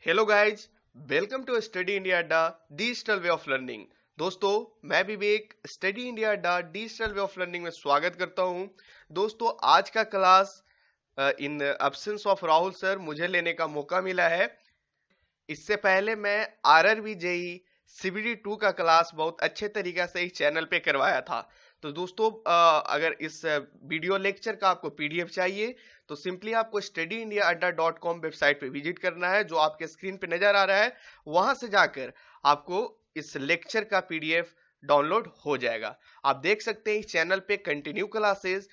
Hello guys, welcome to study India Adda digital way of learning. दोस्तों, मैं Vivek study India Adda digital way of learning में स्वागत करता हूं। दोस्तों, आज का class in absence of Rahul sir मुझे लेने का मौका मिला है। इससे पहले मैं आरआरबी जेई सीबीडी 2 का क्लास बहुत अच्छे तरीके से इस चैनल पे करवाया था। तो दोस्तों, अगर इस वीडियो लेक्चर का आपको पीडीएफ चाहिए तो सिंपली आपको studyindiaadda.com वेबसाइट पे विजिट करना है, जो आपके स्क्रीन पे नजर आ रहा है। वहां से जाकर आपको इस लेक्चर का पीडीएफ डाउनलोड हो जाएगा। आप देख सकते हैं इस चैनल पे continue classes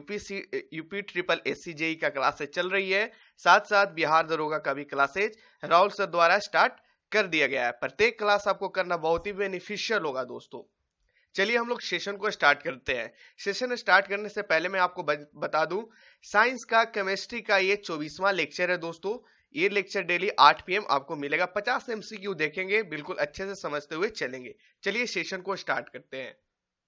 UP triple SC JE का क्लासेस चल रही है। साथ साथ बिहार दरोगा का भी क्लासेज राहुल सर द्वारा स्टार्ट कर दिया गया है। प्रत्येक क्लास आपको करना बहुत ही बेनिफिशियल होगा। दोस्तों, चलिए हम लोग सेशन को स्टार्ट करते हैं। सेशन स्टार्ट करने से पहले मैं आपको बता दूं, साइंस का केमिस्ट्री का ये 24वां लेक्चर है। दोस्तों, ये लेक्चर डेली 8 PM आपको मिलेगा। 50 MCQ देखेंगे, बिल्कुल अच्छे से समझते हुए चलेंगे। चलिए सेशन को स्टार्ट करते हैं।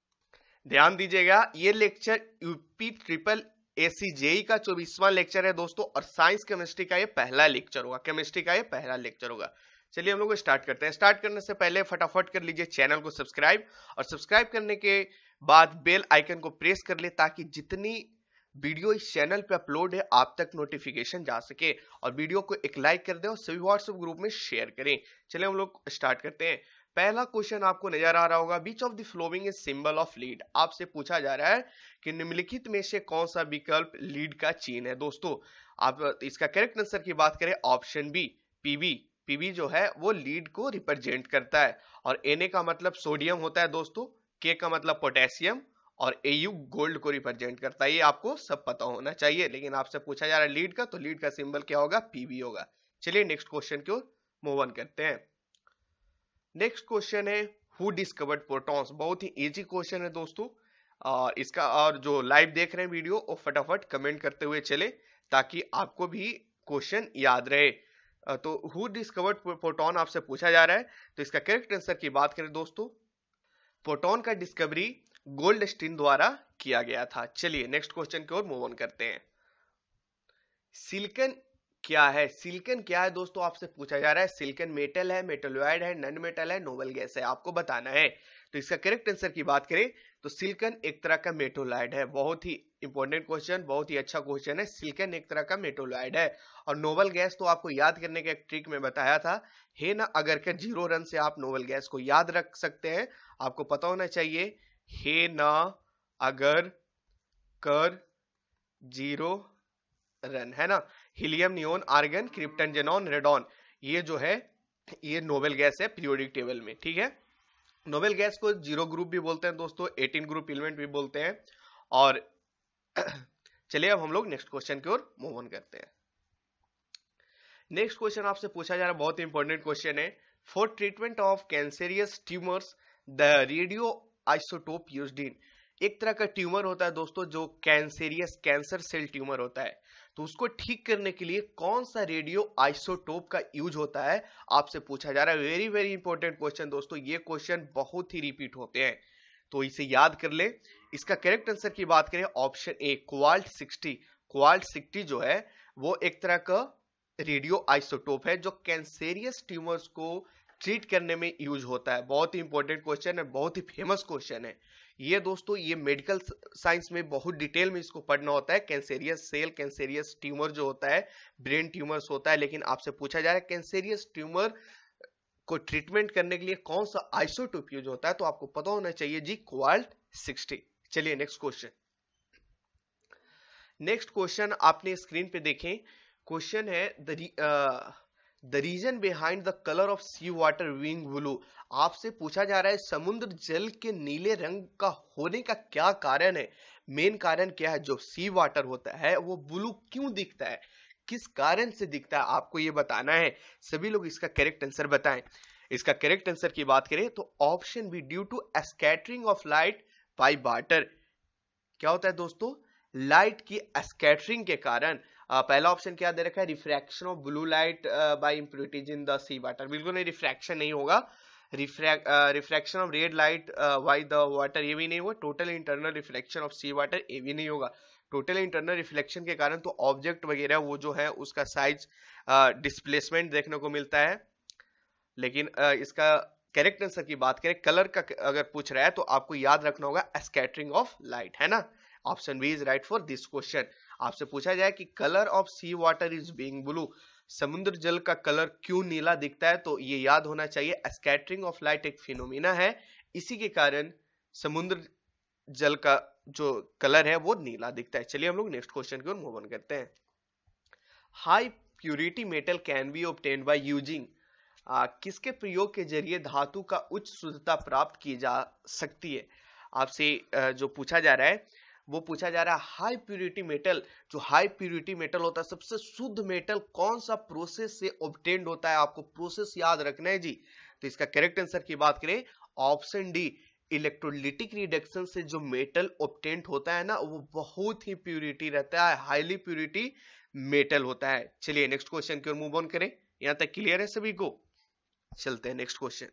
ध्यान दीजिएगा, ये lecture UP triple SC JE का 24वां लेक्चर है दोस्तों, और साइंस केमिस्ट्री का ये पहला लेक्चर होगा। केमिस्ट्री का ये पहला लेक्चर होगा। चलिए हम लोग स्टार्ट करते हैं। स्टार्ट करने से पहले फटाफट कर लीजिए चैनल को सब्सक्राइब, और सब्सक्राइब करने के बाद बेल आइकन को प्रेस कर ले, ताकि जितनी वीडियो इस चैनल पे अपलोड है आप तक नोटिफिकेशन जा सके। और वीडियो को एक लाइक कर दें और सभी व्हाट्सएप ग्रुप में शेयर करें। चलिए हम लोग स्टार्ट करते हैं। पहला क्वेश्चन आपको नजर आ रहा होगा, which of the following is symbol of lead. आपसे पूछा जा रहा है कि निम्नलिखित में से कौन सा विकल्प लीड का चिन्ह है। दोस्तों, आप इसका करेक्ट आंसर की बात करें, ऑप्शन बी पीबी। पीबी जो है वो लीड को रिप्रेजेंट करता है, और Na का मतलब सोडियम होता है दोस्तों, K का मतलब पोटेशियम, और Au गोल्ड को रिप्रेजेंट करता है। ये आपको सब पता होना चाहिए, लेकिन आपसे पूछा जा रहा है लीड का, तो लीड का सिंबल क्या होगा? पीबी होगा। चलिए नेक्स्ट क्वेश्चन की ओर मूव ऑन करते हैं। नेक्स्ट क्वेश्चन है, हु डिस्कवर्ड प्रोटॉन्स। बहुत ही इजी क्वेश्चन है दोस्तों, और इसका और जो लाइव देख रहे हैं वीडियो, वो फटाफट कमेंट करते हुए चले, ताकि आपको भी क्वेश्चन याद रहे। तो हु डिस्कवर्ड प्रोटॉन आपसे पूछा जा रहा है, तो इसका करेक्ट आंसर की बात करें दोस्तों, प्रोटॉन का डिस्कवरी गोल्डस्टीन द्वारा किया गया था। चलिए नेक्स्ट क्वेश्चन की ओर मूव ऑन करते हैं। सिलिकॉन क्या है? सिलिकॉन क्या है दोस्तों, आपसे पूछा जा रहा है। सिलिकॉन मेटल है, मेटलॉइड है, नॉन मेटल है, नोबल गैस है, आपको बताना है। तो इसका करेक्ट आंसर की बात करें तो सिलिकॉन एक तरह का मेटलॉइड है। बहुत ही इंपॉर्टेंट क्वेश्चन, बहुत ही अच्छा क्वेश्चन है। सिलिकॉन एक तरह का मेटलॉइड है। और नोबल गैस तो आपको याद करने का एक ट्रिक में बताया था, है ना, अगर के 0 रन से आप नोबल गैस को याद रख सकते हैं। आपको पता होना चाहिए, है ना, अगर कर 0 रन, है ना। Helium, neon, argon, krypton, xenon, radon, ये जो है ये नोबेल गैस है पीरियोडिक टेबल में। ठीक है, नोबेल गैस को 0 ग्रुप भी बोलते हैं दोस्तों, 18 ग्रुप एलिमेंट भी बोलते हैं। और चलिए अब हम लोग नेक्स्ट क्वेश्चन की ओर मूव ऑन करते हैं। नेक्स्ट क्वेश्चन आपसे पूछा जा रहा है, बहुत इंपॉर्टेंट क्वेश्चन है। For treatment of cancerous tumours the radio isotope used in. एक तरह का ट्यूमर होता है दोस्तों, जो कैंसरियस कैंसर सेल ट्यूमर होता है, तो उसको ठीक करने के लिए कौन सा रेडियो आइसोटोप का यूज होता है, आपसे पूछा जा रहा है। वेरी वेरी इंपॉर्टेंट क्वेश्चन दोस्तों, ये क्वेश्चन बहुत ही रिपीट होते हैं, तो इसे याद कर ले। इसका करेक्ट आंसर की बात करें, ऑप्शन ए क्वाल्ट 60। क्वाल्ट 60 जो है वो एक तरह का रेडियो आइसोटोप है, जो कैंसरियस ट्यूमर्स को ट्रीट करने में यूज होता है। बहुत ही इंपॉर्टेंट क्वेश्चन है, बहुत ही फेमस क्वेश्चन है ये दोस्तों। ये मेडिकल साइंस में बहुत डिटेल में इसको पढ़ना होता है। कैंसरियस सेल, कैंसरियस ट्यूमर जो होता है, ब्रेन ट्यूमर्स होता है, लेकिन आपसे पूछा जा रहा है कैंसरियस ट्यूमर को ट्रीटमेंट करने के लिए कौन सा आइसोटोप यूज होता है, तो आपको पता होना चाहिए जी, क्वाल्ट 60। चलिए नेक्स्ट क्वेश्चन। नेक्स्ट क्वेश्चन आपने स्क्रीन पे देखें, क्वेश्चन है the reason behind the colour of sea water being blue. आपसे पूछा जा रहा है समुद्र जल के नीले रंग का होने का क्या कारण है। मेन कारण क्या है, जो सी वाटर होता है वो ब्लू क्यों दिखता है, किस कारण से दिखता है, आपको ये बताना है। सभी लोग इसका करेक्ट आंसर बताएं। इसका करेक्ट आंसर की बात करें तो option B, due to scattering of light by water. क्या होता है दोस्तों, लाइट की स्कैटरिंग के कारण। पहला ऑप्शन क्या दे रखा है, refraction of blue light by impurities in the sea water. बिल्कुल नहीं, रिफ्रैक्शन नहीं होगा। Refraction of red light by the water, ये भी नहीं होगा। Total internal reflection of sea water, ये भी नहीं होगा। टोटल इंटरनल रिफ्लेक्शन के कारण तो ऑब्जेक्ट वगैरह वो जो है उसका साइज डिस्प्लेसमेंट देखने को मिलता है। लेकिन इसका करेक्ट आंसर की बात करें, कलर का अगर पूछ रहा है तो आपको याद रखना होगा स्कैटरिंग ऑफ लाइट, है ना। Option B is right for this question. आपसे पूछा जाए कि colour of sea water is being blue, समुद्र जल का कलर क्यों नीला दिखता है, तो ये याद होना चाहिए स्कैटरिंग ऑफ लाइट एक फिनोमिना है, इसी के कारण समुद्र जल का जो कलर है वो नीला दिखता है। चलिए हम लोग नेक्स्ट क्वेश्चन की ओर मूव ऑन करते हैं। High purity metal can be obtained by using, किसके प्रयोग के जरिए धातु का उच्च शुद्धता प्राप्त की जा सकती है। आपसे जो पूछा जा रहा है वो पूछा जा रहा है हाई प्यूरिटी मेटल, जो हाई प्यूरिटी मेटल होता है सबसे शुद्ध मेटल कौन सा प्रोसेस से ऑब्टेन्ड होता है, आपको प्रोसेस याद रखना है जी। तो इसका करेक्ट आंसर की बात करें ऑप्शन डी, इलेक्ट्रोलिटिक रिडक्शन से जो मेटल ऑब्टेन्ड होता है ना वो बहुत ही प्यूरिटी रहता है, हाईली प्यूरिटी मेटल होता है। चलिए नेक्स्ट क्वेश्चन की ओर मूव ऑन करें, यहां तक क्लियर है सभी को। चलते हैं next question.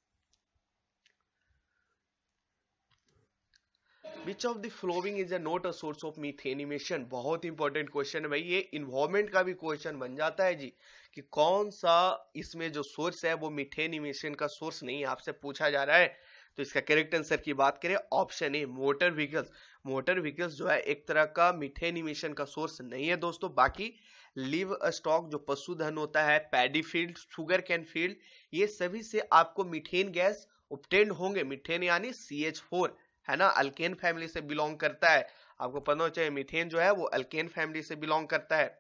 Which of the following is not a source of methane emission, बहुत इंपॉर्टेंट क्वेश्चन है भाई, ये इन्वायरमेंट का भी क्वेश्चन बन जाता है जी कि कौन सा इसमें जो सोर्स है वो मीथेन इमिशन का सोर्स नहीं है, आपसे पूछा जा रहा है। तो इसका करेक्ट आंसर की बात करें option A motor vehicles. Motor vehicles जो है एक तरह का मीथेन इमिशन का सोर्स नहीं है दोस्तों। बाकी लिव स्टॉक जो पशुधन होता है, paddy field, sugar cane field, ये सभी से आपको मीथेन गैस ऑब्टेन्ड होंगे। मीथेन यानी CH4, है ना, अल्केन फैमिली से बिलोंग करता है। आपको पता होना चाहिए मीथेन जो है वो अल्केन फैमिली से बिलोंग करता है।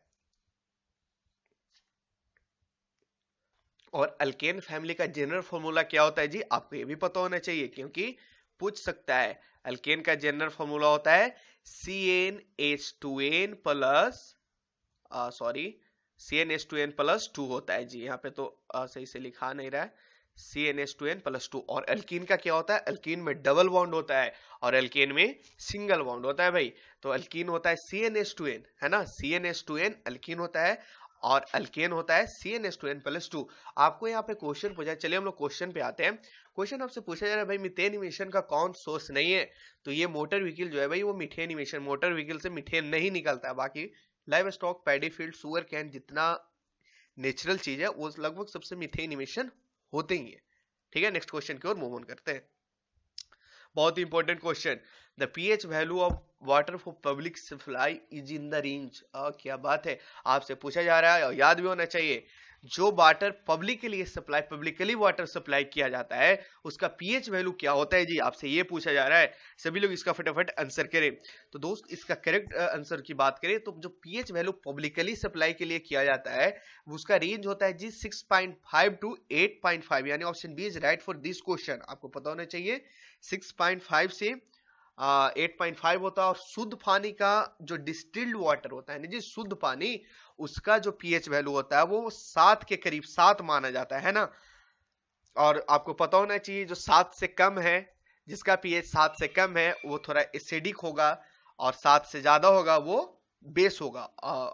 और अल्केन फैमिली का जनरल फॉर्मूला क्या होता है जी, आपको ये भी पता होना चाहिए क्योंकि पूछ सकता है। अल्केन का जनरल फॉर्मूला होता है CnH2n प्लस सॉरी CnH2n+2 होता है जी। यहाँ पे तो सही से लिखा नहीं रहा है, CnH2n+2। और अल्कीन का क्या होता है, अल्कीन में डबल बॉन्ड होता है और अल्केन में सिंगल बॉन्ड होता है भाई। तो अल्कीन होता है CnH2n, है ना, CnH2n अल्कीन होता है और अल्केन होता है CnH2n+2। आपको यहाँ पे क्वेश्चन पूछा है, चलिए हम लोग क्वेश्चन पे आते हैं। क्वेश्चन आपसे पूछा जा रहा है भाई मीथेन इमिशन का कौन सोर्स नहीं है, तो ये मोटर व्हीकल जो है भाई वो मीथेन इमिशन, मोटर व्हीकल से मीथेन नहीं निकलता है। बाकी livestock, paddy field, sugar cane, जितना नेचुरल चीज है वो लगभग सबसे मीथेन इमिशन होते ही है। ठीक है, नेक्स्ट क्वेश्चन की ओर मूव ऑन करते हैं। बहुत ही important question, the pH value of water for public supply is in the range. क्या बात है, आपसे पूछा जा रहा है और याद भी होना चाहिए, जो वाटर पब्लिक के लिए सप्लाई, पब्लिकली वाटर सप्लाई किया जाता है उसका पीएच वैल्यू क्या होता है जी, आपसे ये पूछा जा रहा है। सभी लोग इसका फटाफट आंसर करें। तो दोस्त इसका करेक्ट आंसर की बात करें तो जो पीएच वैल्यू पब्लिकली सप्लाई के लिए किया जाता है उसका रेंज होता है जी 6.5 टू 8.5, यानी option B is right for this question. आपको पता होना चाहिए 6.5 से 8.5 होता है। और शुद्ध पानी का जो डिस्टिल्ड वाटर होता है ना जी, शुद्ध पानी, उसका जो पीएच वैल्यू होता है वो 7 के करीब, 7 माना जाता है ना। और आपको पता होना चाहिए जो 7 से कम है, जिसका पीएच 7 से कम है वो थोड़ा एसिडिक होगा और 7 से ज्यादा होगा वो बेस होगा।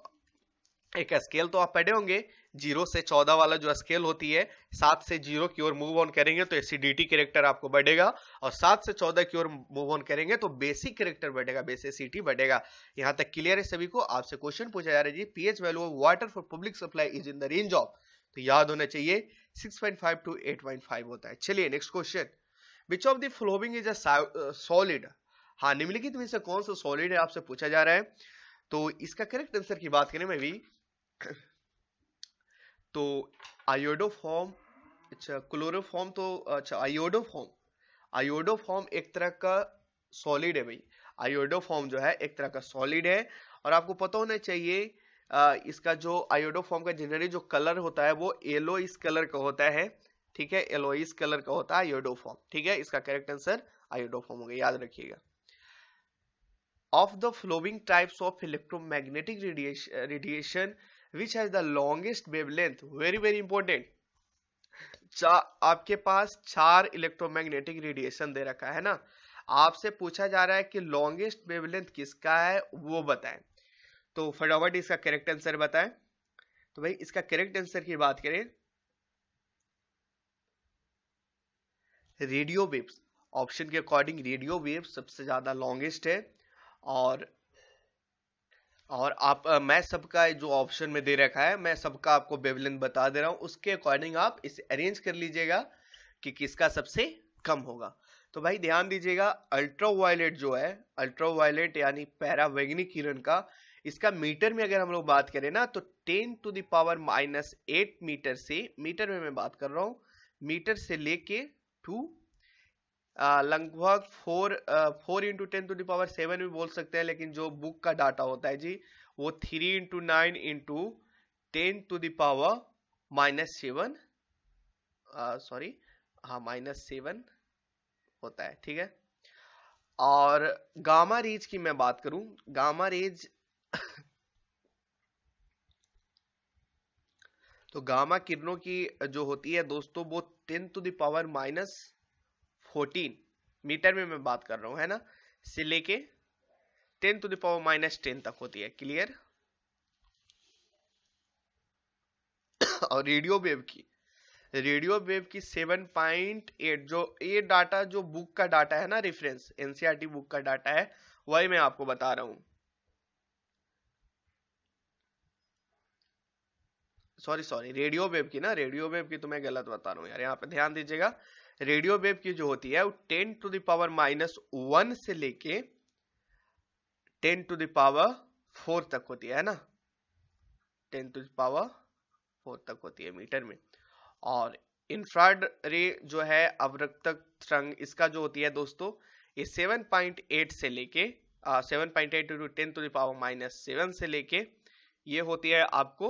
एक स्केल तो आप पढ़े होंगे, 0 से 14 वाला जो स्केल होती है, 7 से 0 की ओर मूव ऑन करेंगे तो एसिडिटी कैरेक्टर आपको बढ़ेगा और 7 से 14 की ओर मूव ऑन करेंगे तो बेसिक कैरेक्टर बढ़ेगा, बेसिसिटी बढ़ेगा। यहां तक क्लियर है सभी को। आपसे क्वेश्चन पूछा जा रहा है जी pH value of water for public supply is in the range of, तो याद होना चाहिए 6.5 टू 8.5 होता है। चलिए next question, which of the following is a solid, हाँ निम्नलिखित में से कौन सा सॉलिड है, आपसे पूछा जा रहा है। तो इसका करेक्ट आंसर की बात करें मैं भी तो आयोडोफॉर्म, अच्छा क्लोरोफॉर्म, तो अच्छा आयोडोफॉर्म, आयोडोफॉर्म एक तरह का सॉलिड है भाई। आयोडोफॉर्म जो है एक तरह का सॉलिड है और आपको पता होना चाहिए इसका जो आयोडोफॉर्म का जनरली जो कलर होता है वो येलोइश कलर का होता है। ठीक है, येलोइश कलर का होता है आयोडोफॉर्म। ठीक है, इसका करेक्ट आंसर आयोडोफॉर्म होगा, याद रखिएगा। Of the following types of electromagnetic radiation which has the longest wavelength, very very important, आपके पास 4 इलेक्ट्रोमैग्नेटिक रेडिएशन दे रखा है ना, आपसे पूछा जा रहा है कि लॉन्गेस्ट वेवलेंथ किसका है वो बताएं। तो फटाफट इसका करेक्ट आंसर बताएं। तो भाई इसका करेक्ट आंसर की बात करें रेडियो वेव्स, ऑप्शन के अकॉर्डिंग रेडियो वेव सबसे ज्यादा लॉन्गेस्ट है। और और आप मैं सबका जो ऑप्शन में दे रखा है मैं सबका आपको वेवलेंथ बता दे रहा हूं, उसके अकॉर्डिंग आप इसे अरेंज कर लीजिएगा कि किसका सबसे कम होगा। तो भाई ध्यान दीजिएगा, अल्ट्रावायलेट जो है, अल्ट्रावायलेट यानी पैरावैंगनिक किरण का, इसका मीटर में अगर हम लोग बात करें ना तो 10⁻⁻8 मीटर से, मीटर में मैं बात कर रहा हूं, मीटर से लेके टू लगभग 4 × 10⁻7 भी बोल सकते हैं, लेकिन जो बुक का डाटा होता है जी वो 3 × 9 × 10⁻⁻7, सॉरी हाँ -7 होता है, ठीक है। और गामा रेज की मैं बात करूं, गामा रेज तो गामा किरणों की जो होती है दोस्तों वो 10⁻⁻14 मीटर में मैं बात कर रहा हूं, है ना, से लेके 10⁻⁻10 तक होती है, क्लियर। और रेडियो वेव की 7.8, जो ये डाटा जो बुक का डाटा है ना, रेफरेंस एनसीईआरटी बुक का डाटा है, वही मैं आपको बता रहा हूं। सॉरी रेडियो वेव की ना, रेडियो वेव की तो मैं गलत बता रहा हूँ यार, यहाँ पे ध्यान दीजिएगा। रेडियो वेव की जो होती है वो 10⁻⁻1 से लेके 10⁻4 तक होती है ना, 10⁻4 तक होती है मीटर में। और इंफ्रारेड रे जो है अवरक्तक तरंग, इसका जो होती है दोस्तों ये 7.8 से लेके 7.8 × 10⁻⁻7 से लेके ये होती है आपको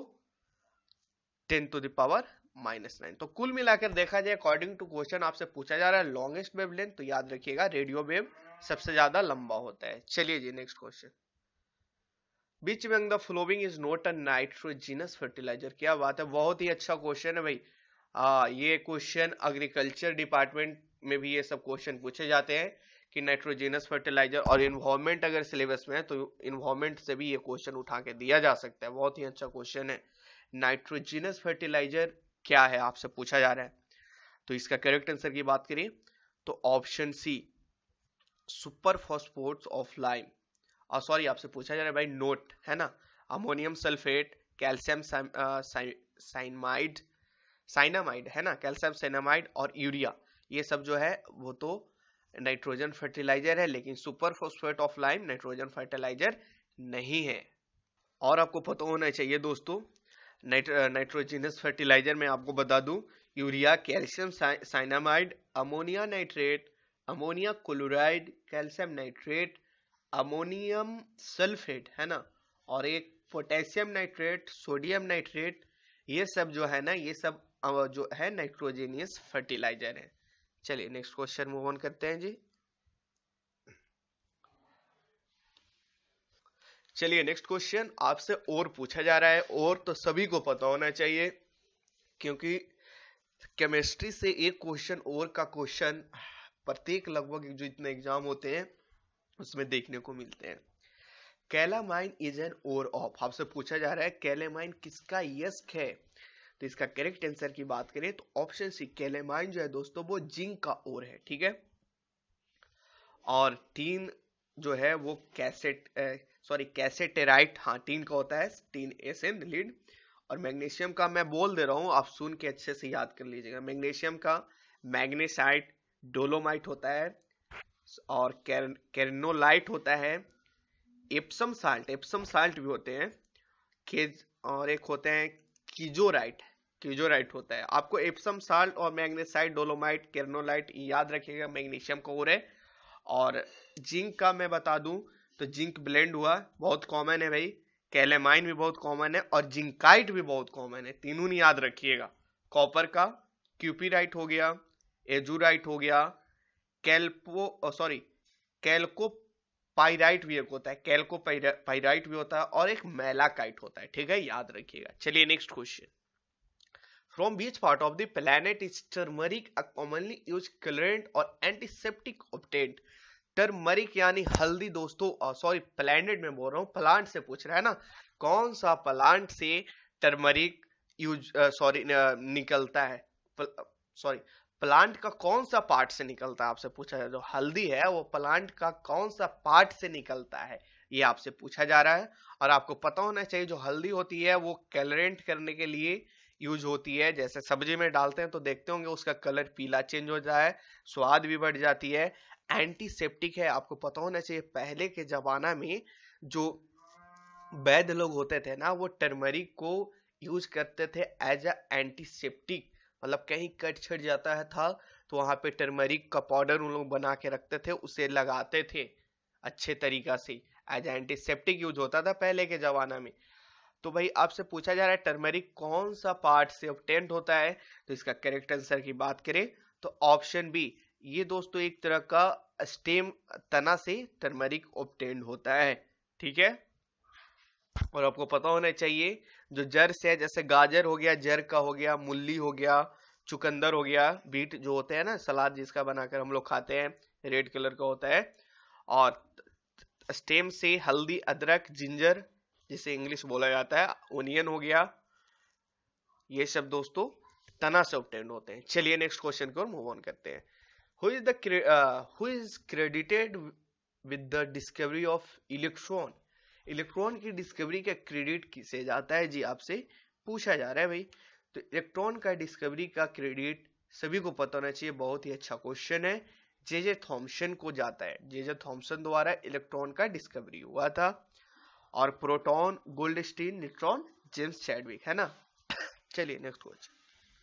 10⁻⁻9। तो कुल मिलाकर देखा जाए अकॉर्डिंग टू क्वेश्चन आपसे पूछा जा रहा है लॉन्गेस्ट वेवलेंथ, तो याद रखिएगा रेडियो वेव सबसे ज्यादा लंबा होता है। चलिए जी नेक्स्ट क्वेश्चन, बीच में the following is not a nitrogenous fertiliser. क्या बात है, बहुत ही अच्छा क्वेश्चन है भाई। ये क्वेश्चन एग्रीकल्चर डिपार्टमेंट में भी ये सब क्वेश्चन पूछे जाते हैं कि नाइट्रोजिनस फर्टिलाइजर, और इन्वायरमेंट अगर सिलेबस में है तो इन्वायरमेंट से भी ये क्वेश्चन उठा के दिया जा सकता है। बहुत ही अच्छा क्वेश्चन है। नाइट्रोजिनस फर्टिलाइजर क्या है आपसे पूछा जा रहा है, तो इसका करेक्ट आंसर की बात करें तो option C, super phosphates of lime. Sorry आपसे पूछा जा रहा है भाई नोट, है ना, ammonium sulphate, calcium cyanamide, cyanamide है ना, कैल्शियम साइनामाइड और यूरिया, ये सब जो है वो तो नाइट्रोजन फर्टिलाइजर है, लेकिन super phosphate of lime nitrogen fertiliser नहीं है। और आपको पता होना चाहिए दोस्तों, नाइट्रोजिनस फर्टिलाइजर में आपको बता दूं, urea, calcium cyanamide, ammonia nitrate, ammonia chloride, calcium nitrate, ammonium sulphate, है ना, और एक पोटेशियम नाइट्रेट, सोडियम नाइट्रेट, ये सब जो है ना, ये सब जो है नाइट्रोजिनियस फर्टिलाइजर है। चलिए नेक्स्ट क्वेश्चन मूव ऑन करते हैं जी। चलिए नेक्स्ट क्वेश्चन आपसे और पूछा जा रहा है, और तो सभी को पता होना चाहिए क्योंकि केमिस्ट्री से एक क्वेश्चन और का क्वेश्चन प्रत्येक लगभग जो इतने एग्जाम होते हैं उसमें देखने को मिलते हैं। Calamine is an ore of, आपसे पूछा जा रहा है कैलामाइन किसका यस्क है, तो इसका करेक्ट आंसर की बात करें तो ऑप्शन सी, कैलामाइन जो है दोस्तों वो जिंक का ओर है, ठीक है। और टीन जो है वो कैसेटेराइट, हाँ टीन का होता है, टीन एस एन लीड। और मैग्नीशियम का मैं बोल दे रहा हूं, आप सुन के अच्छे से याद कर लीजिएगा। मैग्नीशियम का मैग्नेसाइट, डोलोमाइट होता है, और कैर्नोलाइट होता है, एप्सम साल्ट भी होते हैं, और एक होते हैं कीजोराइट होता है। आपको एप्सम साल्ट और मैग्नेसाइट, डोलोमाइट, कैर्नोलाइट याद रखिएगा, मैग्नीशियम का ओर है। और जिंक का मैं बता दूं तो जिंक ब्लेंड हुआ, बहुत कॉमन है भाई, कैलेमाइन भी बहुत कॉमन है, और जिंकाइट भी बहुत कॉमन है, तीनों नहीं याद रखिएगा। कॉपर का क्यूपीराइट हो गया, एजुराइट हो गया, कैल्कोपाइराइट भी एक होता है, कैल्कोपाइराइट भी होता है, और एक मैलाकाइट होता है, ठीक है, याद रखिएगा। चलिए next question, from which part of the planet is turmeric a commonly use colourant और एंटीसेप्टिक ऑब्टेन्ड। टर्मरिक यानी हल्दी दोस्तों, सॉरी प्लैनेट में बोल रहा हूँ, प्लांट से पूछ रहा है ना, कौन सा प्लांट से टर्मरिक निकलता है, सॉरी प्लांट का कौन सा पार्ट से निकलता है आपसे पूछा है। जो हल्दी है वो प्लांट का कौन सा पार्ट से निकलता है, ये आपसे पूछा जा रहा है। और आपको पता होना चाहिए जो हल्दी होती है वो कैलरेंट करने के लिए यूज होती है। जैसे सब्जी में डालते हैं तो देखते होंगे उसका कलर पीला चेंज हो जाता है, स्वाद भी बढ़ जाती है। एंटीसेप्टिक है, आपको पता होना चाहिए पहले के जमाना में जो वैद्य लोग होते थे ना वो टर्मरिक को यूज करते थे एज अ एंटीसेप्टिक। मतलब कहीं कट छट जाता है था तो वहां पे टर्मरिक का पाउडर उन लोग बना के रखते थे, उसे लगाते थे अच्छे तरीका से, एज एंटीसेप्टिक यूज होता था पहले के जमाना में। तो भाई आपसे पूछा जा रहा है टर्मरिक कौन सा पार्ट से ऑब्टेन्ड होता है, तो इसका करेक्ट आंसर की बात करें तो ऑप्शन बी। ये दोस्तों एक तरह का स्टेम तना से टर्मरिक ऑब्टेन्ड होता है, ठीक है। और आपको पता होना चाहिए जो जर से है, जैसे गाजर हो गया जर का हो गया, मूली हो गया, चुकंदर हो गया, बीट जो होते हैं ना सलाद जिसका बनाकर हम लोग खाते हैं, रेड कलर का होता है। और स्टेम से हल्दी, अदरक, जिंजर जिसे इंग्लिश बोला जाता है, ओनियन हो गया, ये सब दोस्तों तना से ऑब्टेन्ड होते हैं। चलिए नेक्स्ट क्वेश्चन की ओर मूव ऑन करते हैं। Who is credited with the discovery of electron. Electron की डिस्कवरी का क्रेडिट किसे जाता है जी, आपसे पूछा जा रहा है भाई। तो इलेक्ट्रॉन का डिस्कवरी का क्रेडिट सभी को पता होना चाहिए, बहुत ही अच्छा क्वेश्चन है, जे थॉमसन को जाता है। जे थॉमसन द्वारा इलेक्ट्रॉन का डिस्कवरी हुआ था। और proton, Goldstein, neutron, James Chadwick, है ना। चलिए next question.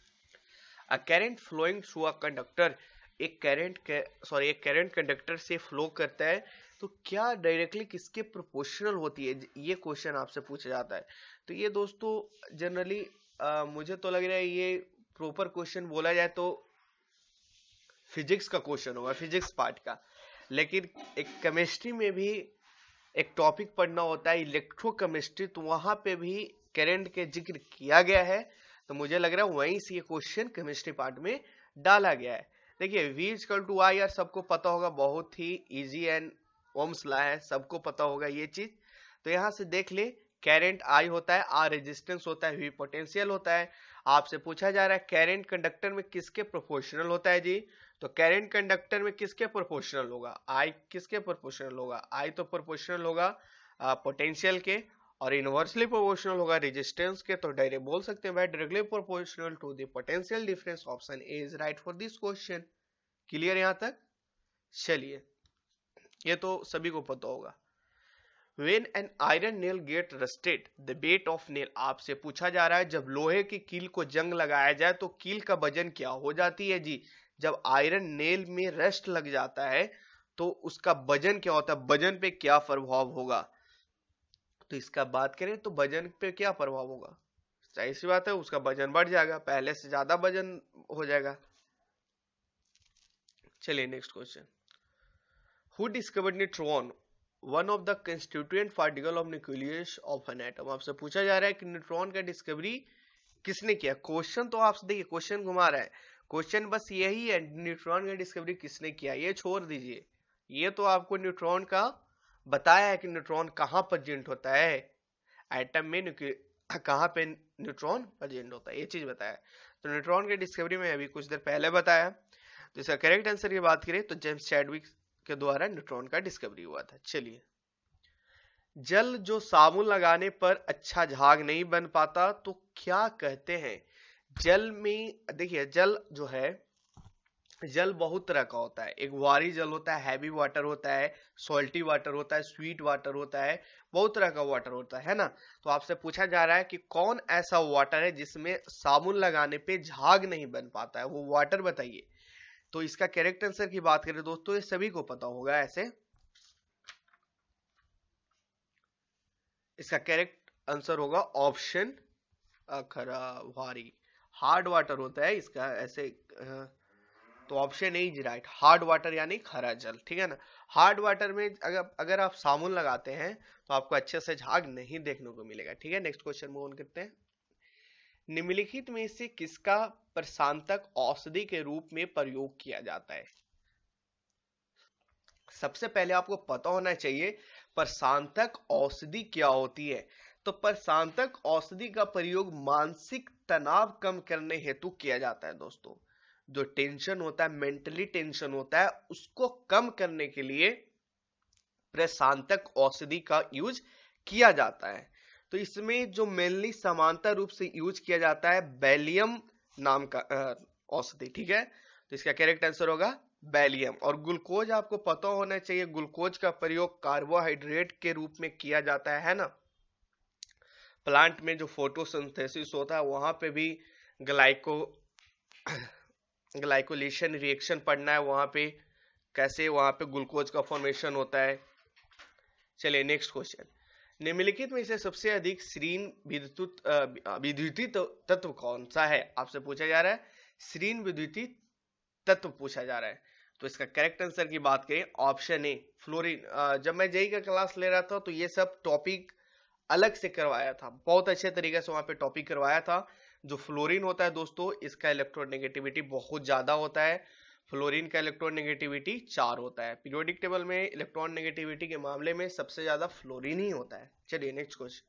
A current flowing through a conductor, एक करंट कंडक्टर से फ्लो करता है तो क्या डायरेक्टली किसके प्रोपोर्शनल होती है, ये क्वेश्चन आपसे पूछा जाता है। तो ये दोस्तों जनरली मुझे तो लग रहा है ये प्रॉपर क्वेश्चन बोला जाए तो फिजिक्स का क्वेश्चन होगा, फिजिक्स पार्ट का। लेकिन एक केमिस्ट्री में भी एक टॉपिक पढ़ना होता है इलेक्ट्रोकेमिस्ट्री, तो वहां पे भी करंट के जिक्र किया गया है। तो मुझे लग रहा है वहीं से ये क्वेश्चन केमिस्ट्री पार्ट में डाला गया है। देखिए V इक्वल टू आई, यार सबको पता होगा, बहुत ही इजी एंड ओम्स लॉ है, सबको पता होगा ये चीज। तो यहां से देख ले, करंट आई होता है, आर रेजिस्टेंस होता है, V पोटेंशियल होता है। आपसे पूछा जा रहा है करंट कंडक्टर में किसके प्रोपोर्शनल होता है जी, तो करंट कंडक्टर में किसके प्रोपोर्शनल होगा, आई किसके प्रोपोर्शनल होगा, आई तो प्रोपोर्शनल होगा पोटेंशियल के, और इनवर्सली प्रोपोर्शनल होगा रेजिस्टेंस के। तो डायरेक्ट बोल सकते हैं भाई directly proportional to the potential difference. Option A is right for this question. Clear यहां तक। चलिए ये तो सभी को पता होगा। When an iron nail get rusted, the weight of nail, आपसे पूछा जा रहा है जब लोहे की कील को जंग लगाया जाए तो कील का वजन क्या हो जाती है जी। जब आयरन नेल में रस्ट लग जाता है तो उसका वजन क्या होता है, वजन पे क्या प्रभाव होगा। तो इसका बात करें तो वजन पे क्या प्रभाव होगा, सही सी बात है उसका वजन बढ़ जाएगा, पहले से ज्यादा वजन हो जाएगा। चलिए next question. Who discovered neutron, one of the constituent particle of nucleus of an atom. आपसे पूछा जा रहा है कि न्यूट्रॉन का डिस्कवरी किसने किया। क्वेश्चन तो आपसे देखिए क्वेश्चन घुमा रहा है, क्वेश्चन बस यही है न्यूट्रॉन का डिस्कवरी किसने किया, ये छोड़ दीजिए। ये तो आपको न्यूट्रॉन का बताया है कि न्यूट्रॉन कहाँ प्रेजेंट होता है, एटम में कहाँ पे न्यूट्रॉन प्रेजेंट होता है, ये चीज बताया। तो न्यूट्रॉन के डिस्कवरी में अभी कुछ देर पहले बताया। तो इसका करेक्ट आंसर की बात करें तो जेम्स चैडविक के द्वारा न्यूट्रॉन का डिस्कवरी हुआ था। चलिए, जल जो साबुन लगाने पर अच्छा झाग नहीं बन पाता तो क्या कहते हैं। जल में देखिए जल जो है, जल बहुत तरह का होता है, एक वारी जल होता है, हैवी वाटर होता है, सॉल्टी वाटर होता है, स्वीट वाटर होता है, बहुत तरह का वाटर होता है ना। तो आपसे पूछा जा रहा है कि कौन ऐसा वाटर है जिसमें साबुन लगाने पे झाग नहीं बन पाता है, वो वाटर बताइए। तो इसका करेक्ट आंसर की बात करें दोस्तों ये सभी को पता होगा ऐसे, इसका करेक्ट आंसर होगा ऑप्शन खरा वारी, हार्ड वाटर होता है इसका ऐसे। तो option A is right, hard water यानी खरा जल, ठीक है ना। हार्ड वाटर में अगर आप साबुन लगाते हैं तो आपको अच्छे से झाग नहीं देखने को मिलेगा, ठीक है। नेक्स्ट क्वेश्चन मूव ऑन करते हैं। निम्नलिखित में से किसका प्रशांतक औषधि के रूप में प्रयोग किया जाता है। सबसे पहले आपको पता होना चाहिए प्रशांतक औषधि क्या होती है। तो प्रशांतक औषधि का प्रयोग मानसिक तनाव कम करने हेतु किया जाता है दोस्तों। जो टेंशन होता है, मेंटली टेंशन होता है, उसको कम करने के लिए प्रशांतक औषधि का यूज किया जाता है। तो इसमें जो मेनली समांतर रूप से यूज किया जाता है बेलियम नाम का औषधि, ठीक है। तो इसका करेक्ट आंसर होगा बेलियम। और ग्लूकोज आपको पता होना चाहिए, ग्लूकोज का प्रयोग कार्बोहाइड्रेट के रूप में किया जाता है ना। प्लांट में जो फोटोसिंथेसिस होता है वहां पे भी ग्लाइकोलेशन रिएक्शन पढ़ना है, वहां पे कैसे वहां पे ग्लूकोज का फॉर्मेशन होता है। चलिए नेक्स्ट क्वेश्चन, निम्नलिखित में से सबसे अधिक शीरीन विद्युतीय तत्व कौन सा है? आपसे पूछा जा रहा है शीरीन विद्युतीय तत्व पूछा जा रहा है। तो इसका करेक्ट आंसर की बात करें ऑप्शन ए फ्लोरीन। जब मैं जेई का क्लास ले रहा था तो ये सब टॉपिक अलग से करवाया था, बहुत अच्छे तरीके से वहां पे टॉपिक करवाया था। जो फ्लोरीन होता है दोस्तों, इसका इलेक्ट्रोनेगेटिविटी बहुत ज्यादा होता है। फ्लोरीन का इलेक्ट्रॉन नेगेटिविटी 4 होता है। पीरियोडिक टेबल में इलेक्ट्रॉन नेगेटिविटी के मामले में सबसे ज्यादा फ्लोरीन ही होता है। चलिए नेक्स्ट क्वेश्चन,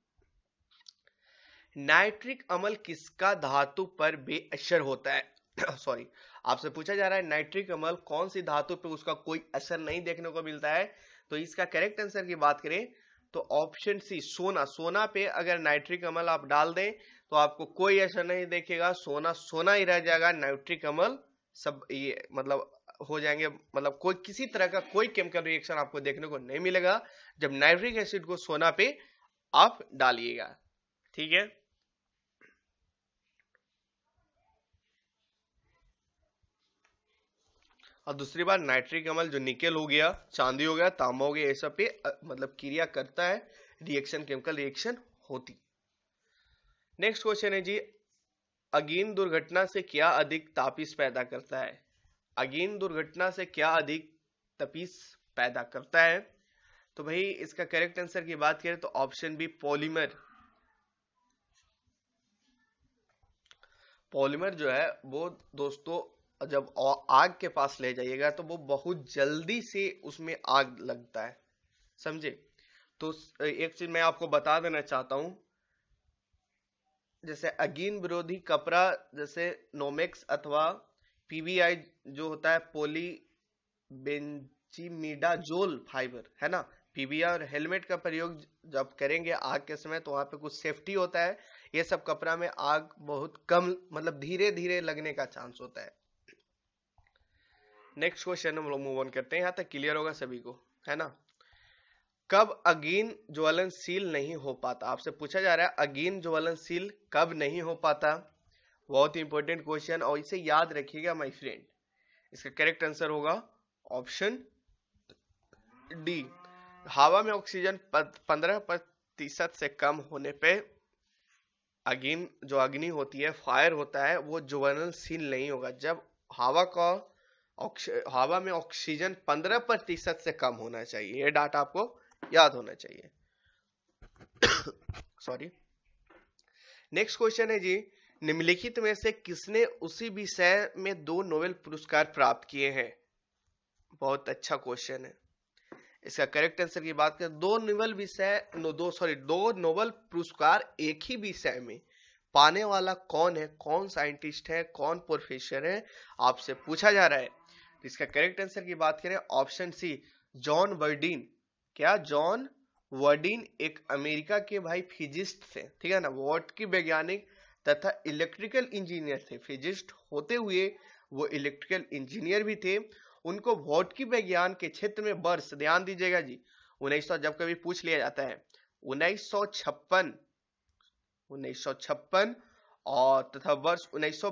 नाइट्रिक अम्ल किसका धातु पर बेअसर होता है? सॉरी, आपसे पूछा जा रहा है नाइट्रिक अम्ल कौन सी धातु पर उसका कोई असर नहीं देखने को मिलता है। तो इसका करेक्ट आंसर की बात करें तो ऑप्शन सी सोना। सोना पे अगर नाइट्रिक अम्ल आप डाल दें तो आपको कोई असर नहीं देखेगा, सोना सोना ही रह जाएगा। नाइट्रिक अम्ल सब ये मतलब हो जाएंगे, मतलब कोई किसी तरह का कोई केमिकल रिएक्शन आपको देखने को नहीं मिलेगा जब नाइट्रिक एसिड को सोना पे आप डालिएगा, ठीक है। और दूसरी बात, नाइट्रिक अम्ल जो निकेल हो गया, चांदी हो गया, तांबा हो गया, ये सब पे मतलब क्रिया करता है, रिएक्शन केमिकल रिएक्शन होती। नेक्स्ट क्वेश्चन है जी, अगेन दुर्घटना से क्या अधिक तापिस पैदा करता है? अगेन दुर्घटना से क्या अधिक तपिश पैदा करता है? तो भाई इसका करेक्ट आंसर की बात करें तो ऑप्शन बी पॉलीमर। पॉलीमर जो है वो दोस्तों जब आग के पास ले जाइएगा तो वो बहुत जल्दी से उसमें आग लगता है, समझे। तो एक चीज मैं आपको बता देना चाहता हूं, जैसे अगेन विरोधी कपड़ा जैसे नोमेक्स अथवा पीवीआई जो होता है पॉली बेंजीमिडाजोल फाइबर है ना, पीवीआई और हेलमेट का प्रयोग जब करेंगे आग के समय तो वहां पे कुछ सेफ्टी होता है। ये सब कपड़ा में आग बहुत कम मतलब धीरे धीरे लगने का चांस होता है। नेक्स्ट क्वेश्चन हम लोग मूव ऑन करते हैं, यहां तक क्लियर होगा सभी को, है ना। कब अगेन ज्वलनशील नहीं हो पाता? आपसे पूछा जा रहा है अगेन ज्वलनशील कब नहीं हो पाता, बहुत ही इंपॉर्टेंट क्वेश्चन और इसे याद रखिएगा माय फ्रेंड। इसका करेक्ट आंसर होगा ऑप्शन डी, हवा में ऑक्सीजन 15% से कम होने पे अगेन जो अग्नि होती है, फायर होता है, वो ज्वलनशील नहीं होगा। जब हवा में ऑक्सीजन 15% से कम होना चाहिए, ये डाटा आपको याद होना चाहिए। सॉरी। नेक्स्ट क्वेश्चन है जी, निम्नलिखित में से किसने उसी विषय में 2 नोबेल पुरस्कार प्राप्त किए हैं? बहुत अच्छा क्वेश्चन है। इसका करेक्ट आंसर की बात करें, दो नोबेल पुरस्कार एक ही विषय में पाने वाला कौन है, कौन साइंटिस्ट है, कौन प्रोफेसर है, आपसे पूछा जा रहा है। तो इसका करेक्ट आंसर की बात करें ऑप्शन सी जॉन वर्डीन। क्या जॉन वर्डीन एक अमेरिका के भाई फिजिस्ट थे, ठीक है ना, वॉटकी वैज्ञानिक तथा इलेक्ट्रिकल इंजीनियर थे। फिजिस्ट होते हुए वो इलेक्ट्रिकल इंजीनियर भी थे। उनको वॉटकी विज्ञान के क्षेत्र में वर्ष, ध्यान दीजिएगा जी, 1900 जब कभी पूछ लिया जाता है 1956 और तथा वर्ष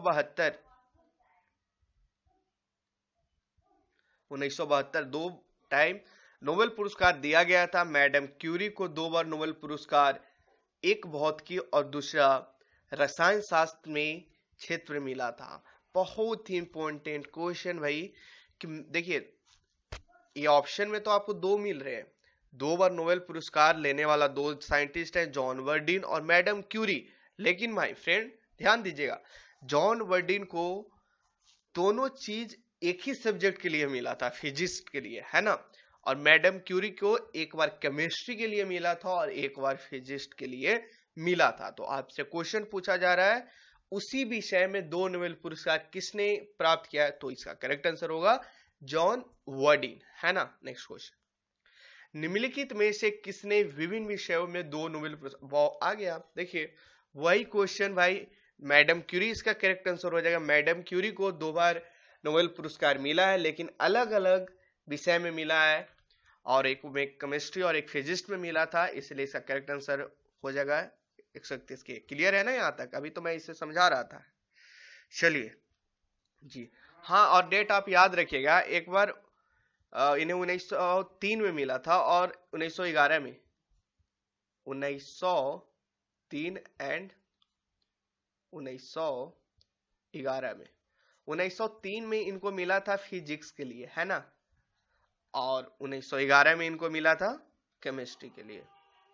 1972 दो टाइम नोबेल पुरस्कार दिया गया था। मैडम क्यूरी को 2 बार नोबेल पुरस्कार, एक भौतिकी और दूसरा रसायन शास्त्र में क्षेत्र में मिला था। बहुत ही इंपॉर्टेंट क्वेश्चन भाई, कि देखिए ये ऑप्शन में तो आपको 2 मिल रहे हैं, 2 बार नोबेल पुरस्कार लेने वाला 2 साइंटिस्ट हैं, जॉन वर्डीन और मैडम क्यूरी। लेकिन माय फ्रेंड ध्यान दीजिएगा, जॉन वर्डीन को दोनों चीज एक ही सब्जेक्ट के लिए मिला था, फिजिक्स के लिए, है ना। और मैडम क्यूरी को एक बार केमिस्ट्री के लिए मिला था और एक बार फिजिक्स के लिए मिला था। तो आपसे क्वेश्चन पूछा जा रहा है उसी विषय में 2 नोबेल पुरस्कार किसने प्राप्त किया है? तो इसका करेक्ट आंसर होगा जॉन वर्डीन, है ना। नेक्स्ट क्वेश्चन, निम्नलिखित में से किसने विभिन्न विषयों में 2 नोबेल पुरस्कार आ गया। देखिए वही क्वेश्चन भाई, मैडम क्यूरी इसका करेक्ट आंसर हो जाएगा। मैडम क्यूरी को 2 बार नोबेल पुरस्कार मिला है, लेकिन अलग अलग विषय में मिला है, और एक में केमिस्ट्री और एक फिजिक्स में मिला था, इसलिए इसका करेक्ट आंसर हो जाएगा 131 के। क्लियर है ना यहाँ तक? अभी तो मैं इसे समझा रहा था। चलिए जी हाँ, और डेट आप याद रखिएगा। एक बार इन्हें 1903 में मिला था और 1911 में, 1903 एंड 1911 में। 1903 में इनको मिला था फिजिक्स के लिए, है ना, और 1911 में इनको मिला था केमिस्ट्री के लिए।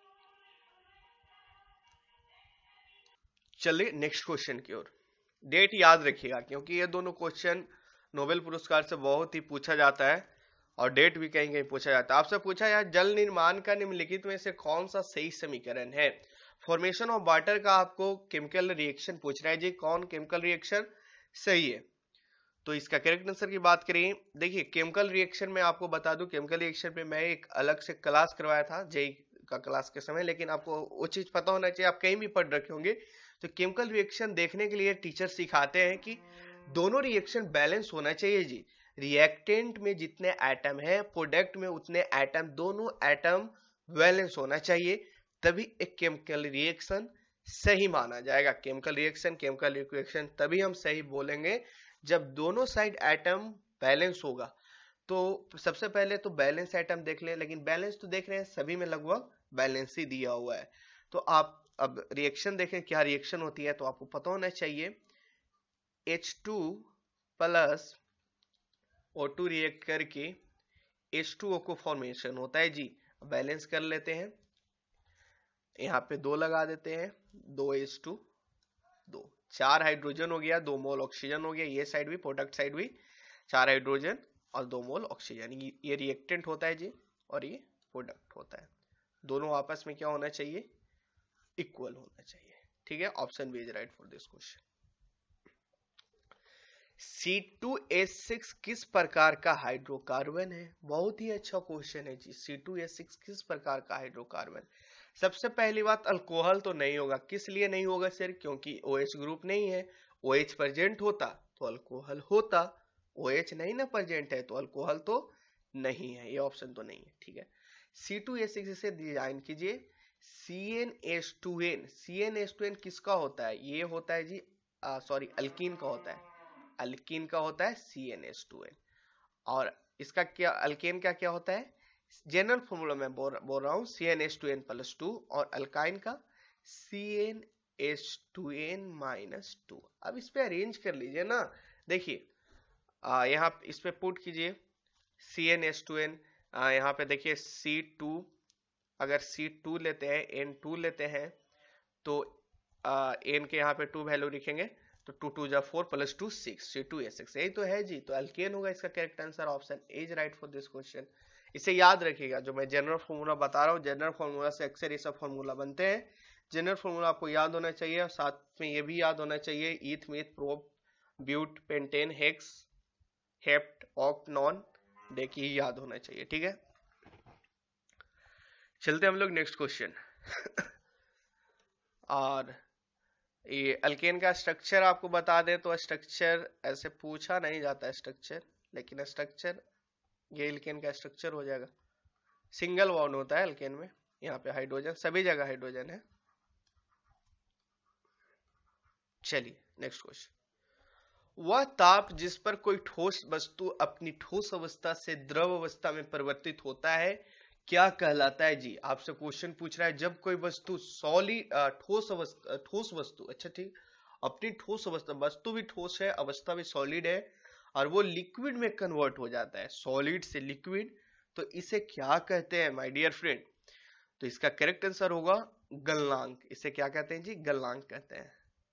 चलिए नेक्स्ट क्वेश्चन की ओर। डेट याद रखिएगा क्योंकि ये दोनों क्वेश्चन नोबेल पुरस्कार से बहुत ही पूछा जाता है, और डेट भी कहीं कहीं पूछा जाता है। आपसे पूछा यार, जल निर्माण का निम्नलिखित में से कौन सा सही समीकरण है? फॉर्मेशन ऑफ वाटर का आपको केमिकल रिएक्शन पूछ रहा है जी, कौन केमिकल रिएक्शन सही है? तो इसका करेक्ट आंसर की बात करें, देखिए केमिकल रिएक्शन में आपको बता दूं, केमिकल रिएक्शन पे मैं एक अलग से क्लास करवाया था जेई का क्लास के समय, लेकिन आपको वो चीज पता होना चाहिए, आप कहीं भी पढ़ रखे होंगे। तो केमिकल रिएक्शन देखने के लिए टीचर सिखाते हैं कि दोनों रिएक्शन बैलेंस होना चाहिए जी। रिएक्टेंट में जितने एटम है, प्रोडक्ट में उतने एटम, दोनों एटम बैलेंस होना चाहिए, तभी एक केमिकल रिएक्शन सही माना जाएगा। केमिकल रिएक्शन तभी हम सही बोलेंगे जब दोनों साइड एटम बैलेंस होगा। तो सबसे पहले तो बैलेंस एटम देख लें, लेकिन बैलेंस तो देख रहे हैं सभी में लगभग बैलेंस ही दिया हुआ है। तो आप अब रिएक्शन देखें, क्या रिएक्शन होती है, तो आपको पता होना चाहिए H2 प्लस O2 रिएक्ट करके H2O को फॉर्मेशन होता है जी। बैलेंस कर लेते हैं, यहाँ पे 2 लगा देते हैं, 2H2 2, 4 हाइड्रोजन हो गया, 2 मोल ऑक्सीजन हो गया, ये साइड भी प्रोडक्ट साइड भी 4 हाइड्रोजन और 2 मोल ऑक्सीजन। ये रिएक्टेंट होता है जी, और ये प्रोडक्ट होता है। दोनों आपस में क्या होना चाहिए? इक्वल होना चाहिए। ठीक है, option B is right for this question. C2H6 किस प्रकार का हाइड्रोकार्बन है? बहुत ही अच्छा क्वेश्चन है जी। C2H6 किस प्रकार का हाइड्रोकार्बन? सबसे पहली बात, अल्कोहल तो नहीं होगा। किस लिए नहीं होगा सर? क्योंकि OH ग्रुप नहीं है। OH प्रेजेंट होता तो अल्कोहल होता, OH नहीं ना प्रेजेंट है, तो अल्कोहल तो नहीं है, ये ऑप्शन तो नहीं है। ठीक है, C2H6 से डिजाइन कीजिए। CnH2n किसका होता है? ये होता है जी, सॉरी अल्कीन का होता है, अल्कीन का होता है CnH2n। और इसका क्या, अल्केन का क्या होता है? जनरल फॉर्मूला में बोल रहा हूं, CnH2n प्लस 2, और अल्काइन का CnH2n माइनस 2। अब इस पे अरेंज कर लीजिए ना, देखिए यहाँ इस पे पुट कीजिए CnH2n, यहाँ पे देखिए C2, अगर C2 लेते हैं, N2 लेते हैं, तो N के यहाँ पे 2 वैल्यू लिखेंगे, तो 2 2 जा 4 प्लस 2 6, C2H6 यही तो है जी। तो अल्केन होगा इसका correct answer, option A is right for this question. इसे याद रखिएगा, जो मैं जनरल फॉर्मूला बता रहा हूँ, जनरल फॉर्मूला से अक्सर ये सब फॉर्मूला बनते हैं। जनरल फॉर्मूला आपको याद होना चाहिए, और साथ में ये भी याद होना चाहिए, eth meth prop but pentane hex hept oct non dec, ये याद होना चाहिए। ठीक है, चलते हम लोग नेक्स्ट क्वेश्चन। और ये अल्केन का स्ट्रक्चर आपको बता दे, तो स्ट्रक्चर ऐसे पूछा नहीं जाता स्ट्रक्चर, लेकिन स्ट्रक्चर ये अल्केन का स्ट्रक्चर हो जाएगा। सिंगल बॉन्ड होता है अल्केन में, यहाँ पे हाइड्रोजन, सभी जगह हाइड्रोजन है। चलिए नेक्स्ट क्वेश्चन। वह ताप जिस पर कोई ठोस वस्तु अपनी ठोस अवस्था से द्रव अवस्था में परिवर्तित होता है, क्या कहलाता है जी? आपसे क्वेश्चन पूछ रहा है, जब कोई वस्तु सॉलिड ठोस वस्तु, अच्छा ठीक, अपनी ठोस अवस्था, वस्तु भी ठोस है, अवस्था भी सॉलिड है, और वो लिक्विड में कन्वर्ट हो जाता है, सॉलिड से लिक्विड, तो इसे क्या कहते हैं माय डियर फ्रेंड? तो इसका करेक्ट आंसर होगा गलनांक। इसे क्या कहते हैं जी? गलनांक कहते हैं।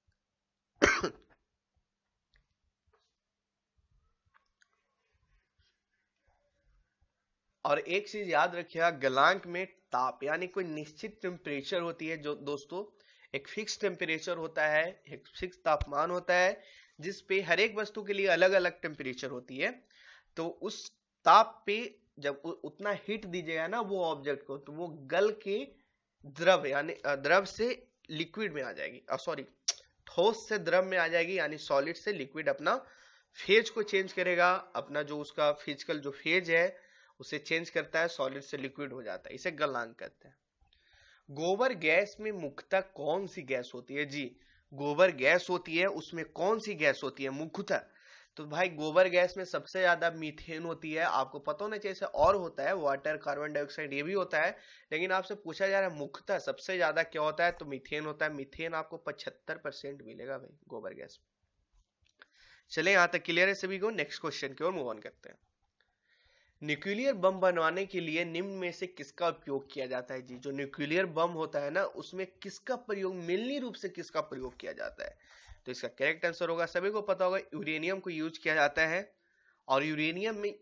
और एक चीज याद रखिएगा, गलनांक में ताप यानी कोई निश्चित टेम्परेचर होती है, जो दोस्तों एक फिक्स टेम्परेचर होता है, एक फिक्स तापमान होता है, जिस पे हर एक वस्तु के लिए अलग अलग टेम्परेचर होती है। तो उस ताप पे जब उतना हिट दीजिएगा ना वो ऑब्जेक्ट को, तो वो गल के द्रव यानी द्रव से लिक्विड में आ जाएगी, सॉरी ठोस से द्रव में आ जाएगी, यानी सॉलिड से लिक्विड अपना फेज को चेंज करेगा, अपना जो उसका फिजिकल जो फेज है उसे चेंज करता है, सॉलिड से लिक्विड हो जाता है, इसे गलनांक कहते हैं। गोबर गैस में मुख्यतः कौन सी गैस होती है जी? गोबर गैस होती है, उसमें कौन सी गैस होती है मुख्यतः? तो भाई गोबर गैस में सबसे ज्यादा मीथेन होती है, आपको पता होना चाहिए। जैसे और होता है वाटर, कार्बन डाइऑक्साइड, ये भी होता है, लेकिन आपसे पूछा जा रहा है मुख्यतः सबसे ज्यादा क्या होता है, तो मीथेन होता है। मीथेन आपको 75% मिलेगा भाई गोबर गैस में। चले यहां तक क्लियर है सभी को? नेक्स्ट क्वेश्चन की ओर मूव ऑन करते हैं। न्यूक्लियर बम बनवाने के लिए निम्न में से किसका उपयोग किया जाता है जी? जो न्यूक्लियर बम होता है ना, उसमें किसका प्रयोग, मेनली रूप से किसका प्रयोग किया जाता है? तो इसका करेक्ट आंसर होगा, सभी को पता होगा, यूरेनियम को यूज किया जाता है। और यूरेनियम में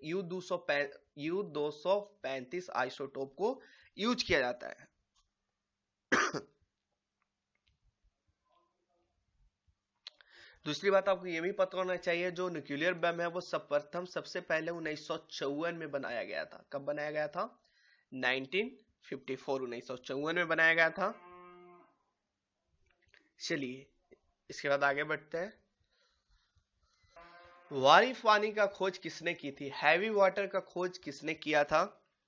U235 आइसोटोप को यूज किया जाता है। दूसरी बात आपको यह भी पता होना चाहिए, जो न्यूक्लियर बम है वो सर्वप्रथम सबसे पहले 1954 में बनाया गया था। कब बनाया गया था? 1954 में बनाया गया था। चलिए इसके बाद आगे बढ़ते हैं। वारी पानी का खोज किसने की थी? हैवी वाटर का खोज किसने किया था?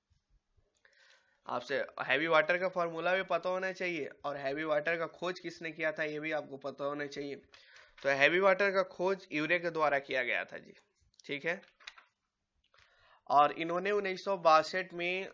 आपसे हैवी वाटर का फॉर्मूला भी पता होना चाहिए, और हैवी वाटर का खोज किसने किया था ये भी आपको पता होना चाहिए। तो हैवी वाटर का खोज यूरे के द्वारा किया गया था जी, ठीक है। और इन्होंने 1962 में,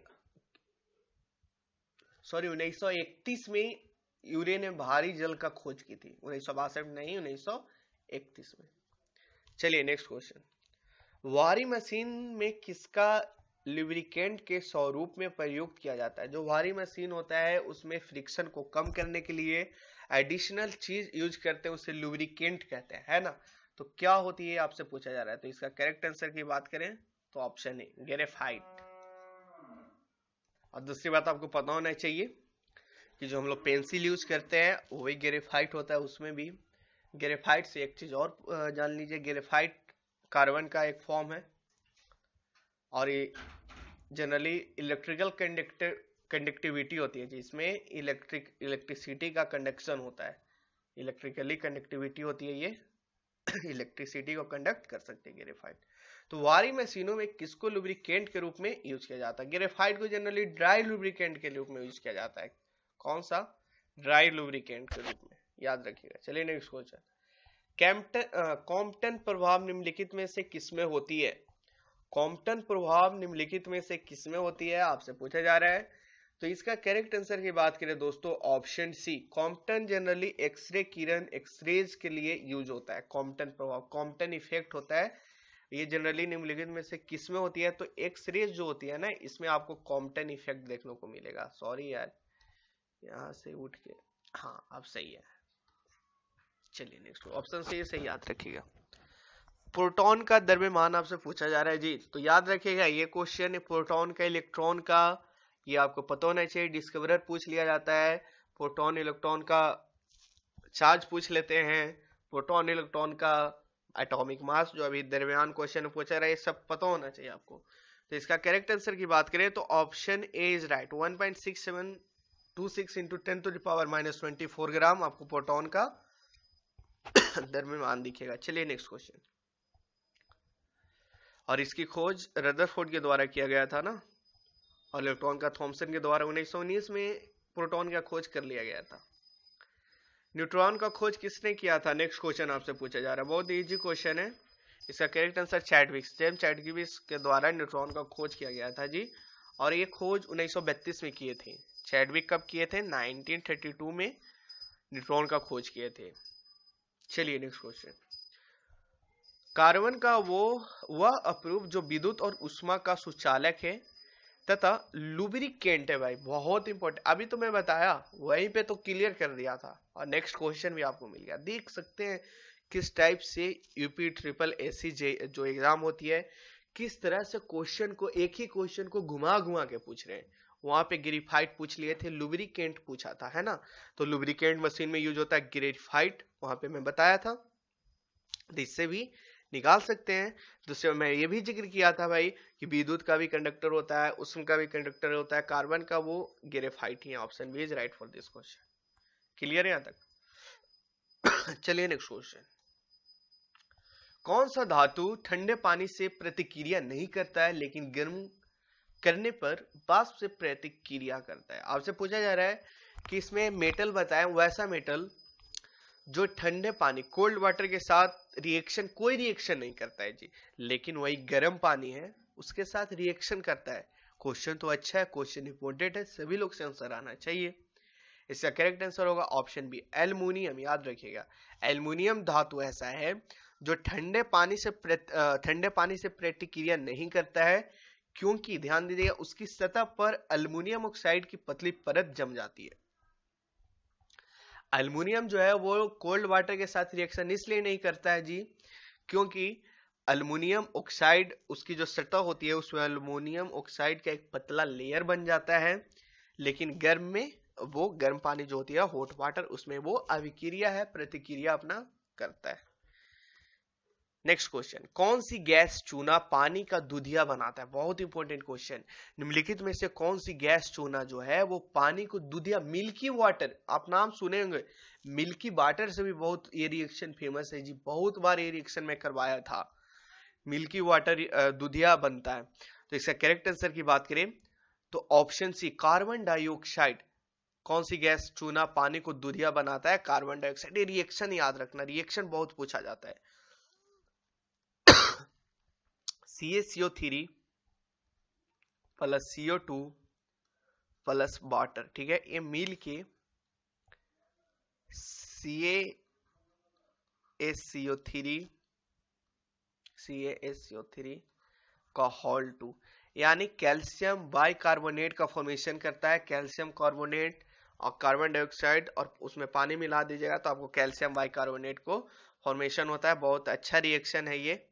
सॉरी 1931 में यूरे ने भारी जल का खोज की थी। 1962 नहीं, 1931 में। चलिए नेक्स्ट क्वेश्चन। वारी मशीन में किसका लुब्रिकेंट के स्वरूप में प्रयोग किया जाता है? जो वारी मशीन होता है उसमें फ्रिक्शन को कम करने के लिए एडिशनल चीज यूज करते हैं, उसे लुब्रिकेंट कहते हैं, है ना। तो क्या होती है आपसे पूछा जा रहा है, तो इसका करेक्ट आंसर की बात करें तो ऑप्शन ए ग्रेफाइट। और दूसरी बात आपको पता होना चाहिए कि जो हम लोग पेंसिल यूज करते हैं वही ग्रेफाइट होता है, उसमें भी ग्रेफाइट से एक चीज और जान लीजिए, ग्रेफाइट कार्बन का एक फॉर्म है, और ये जनरली इलेक्ट्रिकल कंडक्टिविटी होती है जिसमें इलेक्ट्रिसिटी का कंडक्शन होता है, इलेक्ट्रिकली कंडक्टिविटी होती है, ये इलेक्ट्रिसिटी को कंडक्ट कर सकते हैं ग्रेफाइट। तो वारी मशीनों में किसको लुब्रिकेंट के रूप में यूज किया जाता है? ग्रेफाइट को जनरली ड्राई लुब्रिकेंट के रूप में यूज किया जाता है। कौन सा? ड्राई लुब्रिकेंट के रूप में, याद रखिएगा। चलिए नेक्स्ट क्वेश्चन। कॉम्पटन प्रभाव निम्नलिखित में से किसमें होती है? कॉम्पटन प्रभाव निम्नलिखित में से किसमें होती है आपसे पूछा जा रहा है। तो इसका करेक्ट आंसर की बात करें दोस्तों, option C. Compton generally X-ray किरण, एक्सरेज के लिए यूज होता है। कॉम्पटन प्रभाव, कॉम्पटन इफेक्ट होता है, ये जनरली निम्नलिखित में से किसमें होती है? तो एक्सरेज जो होती है ना, इसमें आपको कॉम्पटन इफेक्ट देखने को मिलेगा। सॉरी यार, यहां से उठ के, हाँ अब सही है। चलिए नेक्स्ट ऑप्शन से, ये सही याद रखिएगा। प्रोटॉन का द्रव्यमान आपसे पूछा जा रहा है जी, तो याद रखिएगा ये क्वेश्चन प्रोटॉन का, इलेक्ट्रॉन का, ये आपको पता होना चाहिए। डिस्कवरर पूछ लिया जाता है, प्रोटॉन इलेक्ट्रॉन का चार्ज पूछ लेते हैं, प्रोटॉन इलेक्ट्रॉन का एटॉमिक मास, जो अभी द्रव्यमान क्वेश्चन पूछा रहा है, ये सब पता होना चाहिए आपको। तो इसका करेक्ट आंसर की बात करें तो option A is right. 1.6726 into 10⁻⁻24 gram आपको प्रोटॉन का द्रव्यमान दिखेगा। चलिए नेक्स्ट क्वेश्चन। और इसकी खोज रदरफोर्ड के द्वारा किया गया था ना, और इलेक्ट्रॉन का थॉमसन के द्वारा 1919 में प्रोटॉन का खोज कर लिया गया था। न्यूट्रॉन का खोज किसने किया था? नेक्स्ट क्वेश्चन आपसे पूछा जा रहा है, बहुत इजी क्वेश्चन है। इसका correct answer Chadwick, James Chadwick के द्वारा न्यूट्रॉन का खोज किया गया था जी, और ये खोज 1932 में किए थे। चैडविक कब किए थे? 1932 में न्यूट्रॉन का खोज किए थे। चलिए नेक्स्ट क्वेश्चन। कार्बन का वह अप्रूप जो विद्युत और उष्मा का सुचालक है तथा लुब्रिकेंट है भाई, बहुत इंपॉर्टेंट। अभी तो मैं बताया, वहीं पे तो क्लियर कर दिया था, और नेक्स्ट क्वेश्चन भी आपको मिल गया। देख सकते हैं किस टाइप से यूपी ट्रिपल एसी जो एग्जाम होती है, किस तरह से क्वेश्चन को, एक ही क्वेश्चन को घुमा घुमा के पूछ रहे हैं। वहां पे ग्रेफाइट पूछ लिए थे, लुब्रिकेंट पूछा था, है ना। तो लुब्रिकेंट मशीन में यूज होता है ग्रेफाइट, वहां पे मैं बताया था। इससे भी निकाल सकते हैं। दूसरे मैं ये भी जिक्र किया था भाई कि विद्युत का भी कंडक्टर होता है, उष्म का भी कंडक्टर होता है, कार्बन का वो ग्रेफाइट ही है। Option B is right for this question. Clear है यहां तक? चलिए नेक्स्ट क्वेश्चन। कौन सा धातु ठंडे पानी से प्रतिक्रिया नहीं करता है लेकिन गर्म करने पर वाष्प से प्रतिक्रिया करता है? आपसे पूछा जा रहा है कि इसमें मेटल बताएं, वैसा मेटल जो ठंडे पानी कोल्ड वाटर के साथ रिएक्शन कोई रिएक्शन नहीं करता है जी, लेकिन वही गर्म पानी है उसके साथ रिएक्शन करता है। क्वेश्चन तो अच्छा है, क्वेश्चन इंपोर्टेंट है, सभी लोग से आंसर आना चाहिए। इसका करेक्ट आंसर होगा ऑप्शन बी एल्युमिनियम। याद रखिएगा, एल्युमिनियम धातु ऐसा है जो ठंडे पानी से प्रतिक्रिया नहीं करता है, क्योंकि ध्यान दीजिएगा उसकी सतह पर एल्युमिनियम ऑक्साइड की पतली परत जम जाती है। एल्युमिनियम जो है वो कोल्ड वाटर के साथ रिएक्शन इसलिए नहीं करता है जी, क्योंकि एल्युमिनियम ऑक्साइड उसकी जो सतह होती है उसमें एल्युमिनियम ऑक्साइड का एक पतला लेयर बन जाता है, लेकिन गर्म में वो गर्म पानी जो होती है हॉट वाटर उसमें वो अभिक्रिया है, प्रतिक्रिया अपना करता है। नेक्स्ट क्वेश्चन, कौन सी गैस चूना पानी का दूधिया बनाता है? बहुत इंपॉर्टेंट क्वेश्चन। निम्नलिखित में से कौन सी गैस चूना जो है वो पानी को दूधिया, मिल्की वाटर, आप नाम सुने होंगे, मिल्की वाटर से भी बहुत ये रिएक्शन फेमस है जी, बहुत बार ये रिएक्शन में करवाया था। मिल्की वाटर दूधिया बनता है। तो इसका करेक्ट आंसर की बात करें तो ऑप्शन सी कार्बन डाइऑक्साइड। कौन सी गैस चूना पानी को दूधिया बनाता है? Carbon dioxide. ये रिएक्शन याद रखना, रिएक्शन बहुत पूछा जाता है। CaCO3 plus CO2 plus water, ठीक है, ये मिल के CaSO3 का होल 2 यानी कैल्शियम बाइकार्बोनेट का फॉर्मेशन करता है। कैल्शियम कार्बोनेट और कार्बन डाइऑक्साइड और उसमें पानी मिला दीजिएगा तो आपको कैल्शियम बाइकार्बोनेट को फॉर्मेशन होता है। बहुत अच्छा रिएक्शन है ये।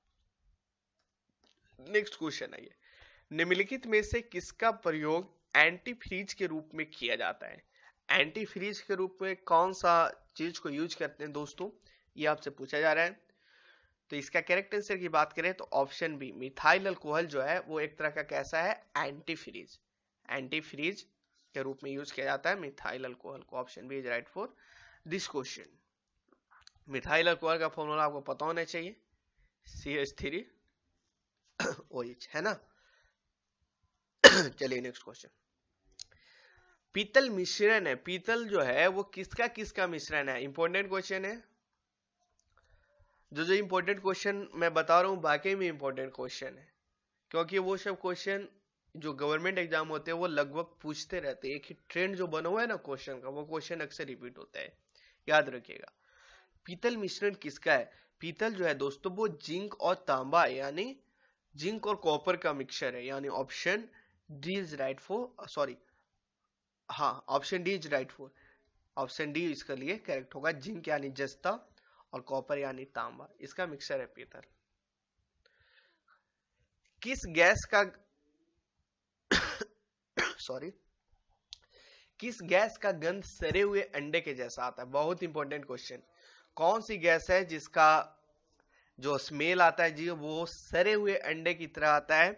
नेक्स्ट क्वेश्चन है ये, निम्नलिखित में से किसका प्रयोग एंटी फ्रीज के रूप में किया जाता है? एंटी फ्रीज के रूप में कौन सा चीज को यूज करते हैं दोस्तों, ये आपसे पूछा जा रहा है। तो इसका करेक्ट आंसर की बात करें तो ऑप्शन बी मिथाइल अल्कोहल जो है वो एक तरह का कैसा है, एंटी फ्रीज। एंटी फ्रीज के रूप में यूज किया जाता है मिथाइल अल्कोहल को। Option B is right for this question. Methyl alcohol का फॉर्मूला आपको पता होना चाहिए, CH3OH, है ना। चलिए नेक्स्ट क्वेश्चन, पीतल मिश्रण है, पीतल जो है वो किसका किसका मिश्रण है? इंपॉर्टेंट क्वेश्चन है। जो इंपॉर्टेंट क्वेश्चन मैं बता रहा हूं बाकी में इंपॉर्टेंट क्वेश्चन है, क्योंकि वो सब क्वेश्चन जो गवर्नमेंट एग्जाम होते हैं वो लगभग पूछते रहते हैं। एक ही ट्रेंड जो बना हुआ है ना क्वेश्चन का, वो क्वेश्चन अक्सर रिपीट होता है, याद रखिएगा। पीतल मिश्रण किसका है? पीतल जो है दोस्तों वो जिंक और तांबा यानी जिंक और कॉपर का मिक्सचर है, यानी option D is right for, sorry, हाँ option D is right for, option D इसके लिए करेक्ट होगा। जिंक यानी जस्ता और कॉपर यानी तांबा, इसका मिक्सचर है पीतल। किस गैस का सॉरी, किस गैस का गंध सड़े हुए अंडे के जैसा आता है? बहुत इंपॉर्टेंट क्वेश्चन। कौन सी गैस है जिसका जो स्मेल आता है जी वो सड़े हुए अंडे की तरह आता है?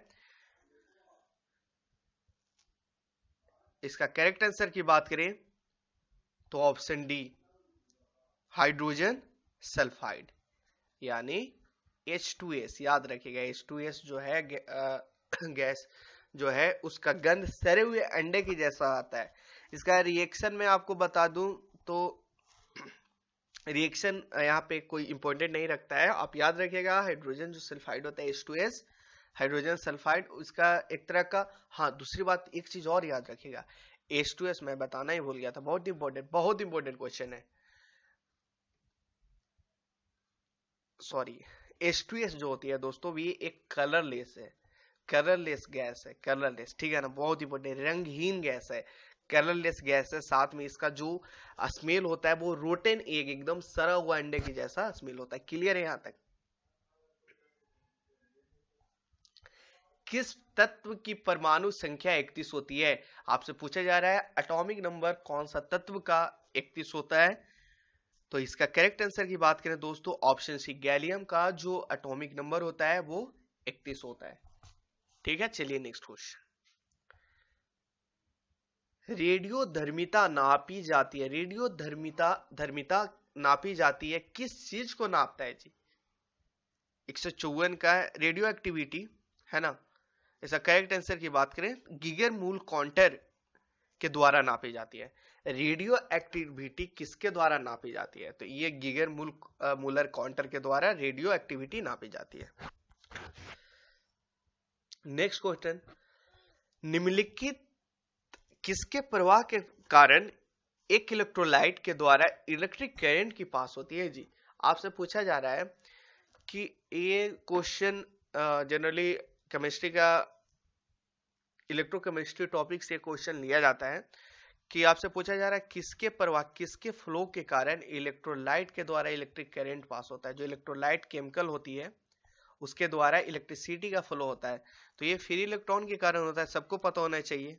इसका करेक्ट आंसर की बात करें तो ऑप्शन डी हाइड्रोजन सल्फाइड यानी H2S। याद रखिएगा H2S जो है गैस जो है उसका गंध सड़े हुए अंडे की जैसा आता है। इसका रिएक्शन में आपको बता दूं तो रिएक्शन यहाँ पे कोई इंपॉर्टेंट नहीं रखता है, आप याद रखिएगा हाइड्रोजन जो सल्फाइड होता है H2S, हाइड्रोजन सल्फाइड उसका एक तरह का। हाँ दूसरी बात एक चीज और याद रखिएगा, H2S मैं बताना ही भूल गया था, बहुत इंपॉर्टेंट क्वेश्चन है, सॉरी। H2S जो होती है दोस्तों ये एक कलरलेस है, कलरलेस गैस है, कलरलेस, ठीक है ना, बहुत इंपॉर्टेंट, रंगहीन गैस है, कलरलेस गैस है। साथ में इसका जो स्मेल होता है वो रोटेन एग, एकदम सड़ा हुआ अंडे की जैसा स्मेल होता है। क्लियर है यहां तक? किस तत्व की परमाणु संख्या 31 होती है? आपसे पूछा जा रहा है एटॉमिक नंबर कौन सा तत्व का 31 होता है? तो इसका करेक्ट आंसर की बात करें दोस्तों, ऑप्शन सी गैलियम का जो एटॉमिक नंबर होता है वो 31 होता है। ठीक है, चलिए नेक्स्ट क्वेश्चन। रेडियो धर्मिता नापी जाती है, रेडियो धर्मिता नापी जाती है, किस चीज को नापता है जी? 154 का रेडियो एक्टिविटी है ना। इसका करेक्ट आंसर की बात करें, गीगर मूल काउंटर के द्वारा नापी जाती है। रेडियो एक्टिविटी किसके द्वारा नापी जाती है? तो ये गीगर मूलर काउंटर के द्वारा रेडियो एक्टिविटी नापी जाती है। नेक्स्ट क्वेश्चन, निम्नलिखित किसके प्रवाह के कारण एक इलेक्ट्रोलाइट के द्वारा इलेक्ट्रिक करंट की पास होती है जी? आपसे पूछा जा रहा है कि ये क्वेश्चन जनरली केमिस्ट्री का इलेक्ट्रोकेमिस्ट्री टॉपिक से क्वेश्चन लिया जाता है कि आपसे पूछा जा रहा है किसके प्रवाह, किसके फ्लो के कारण इलेक्ट्रोलाइट के द्वारा इलेक्ट्रिक करंट पास होता है। जो इलेक्ट्रोलाइट केमिकल होती है उसके द्वारा इलेक्ट्रिसिटी का फ्लो होता है, तो ये फ्री इलेक्ट्रॉन के कारण होता है, सबको पता होना चाहिए।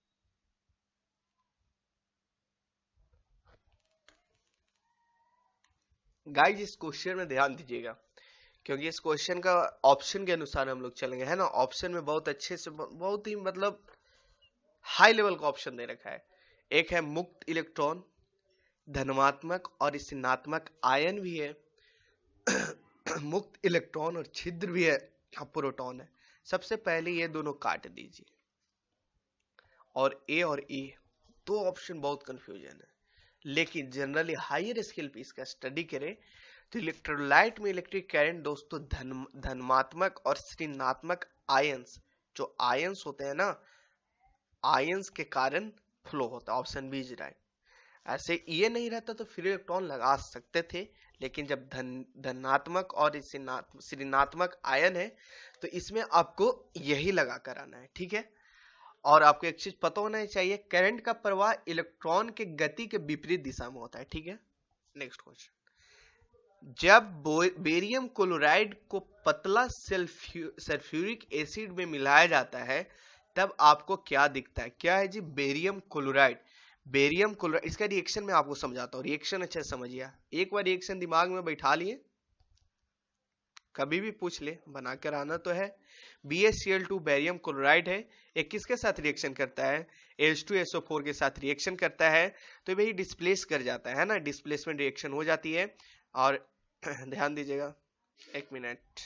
गाइस इस क्वेश्चन में ध्यान दीजिएगा, क्योंकि इस क्वेश्चन का ऑप्शन के अनुसार हम लोग चलेंगे, है ना। ऑप्शन में बहुत अच्छे से, बहुत ही मतलब हाई लेवल का ऑप्शन दे रखा है। एक है मुक्त इलेक्ट्रॉन, धनात्मक और ऋणात्मक आयन भी है, मुक्त इलेक्ट्रॉन और छिद्र भी है, प्रोटॉन है। सबसे पहले ये दोनों काट दीजिए, और ए और ई दो ऑप्शन बहुत कंफ्यूजन है, लेकिन जनरली हायर स्केल पे इसका स्टडी करें तो इलेक्ट्रोलाइट में इलेक्ट्रिक करंट दोस्तों धनात्मक और ऋणात्मक आयंस, जो आयंस होते हैं ना, आयंस के कारण फ्लो होता है। Option B is right. ऐसे ये नहीं रहता तो फ्री इलेक्ट्रॉन लगा सकते थे, लेकिन जब धनात्मक और ऋणात्मक आयन है तो इसमें आपको यही लगा कर आना है, ठीक है। और आपको एक चीज पता होना चाहिए, करंट का प्रवाह इलेक्ट्रॉन के गति के विपरीत दिशा में होता है, ठीक है। नेक्स्ट क्वेश्चन, जब बेरियम क्लोराइड को पतला सल्फ्यूरिक एसिड में मिलाया जाता है तब आपको क्या दिखता है? क्या है जी? Barium chloride. बेरियम क्लोराइड, इसका रिएक्शन मैं आपको समझाता हूँ, रिएक्शन अच्छे से समझिए। एक बार रिएक्शन दिमाग में बैठा लिए, कभी भी पूछ ले, बनाकर आना तो है। BaCl2 बेरियम क्लोराइड है, एक किसके साथ रिएक्शन करता है? H2SO4 के साथ रिएक्शन करता है, तो वही डिस्प्लेस कर जाता है ना, डिस्प्लेसमेंट रिएक्शन हो जाती है। और ध्यान दीजिएगा, एक मिनट,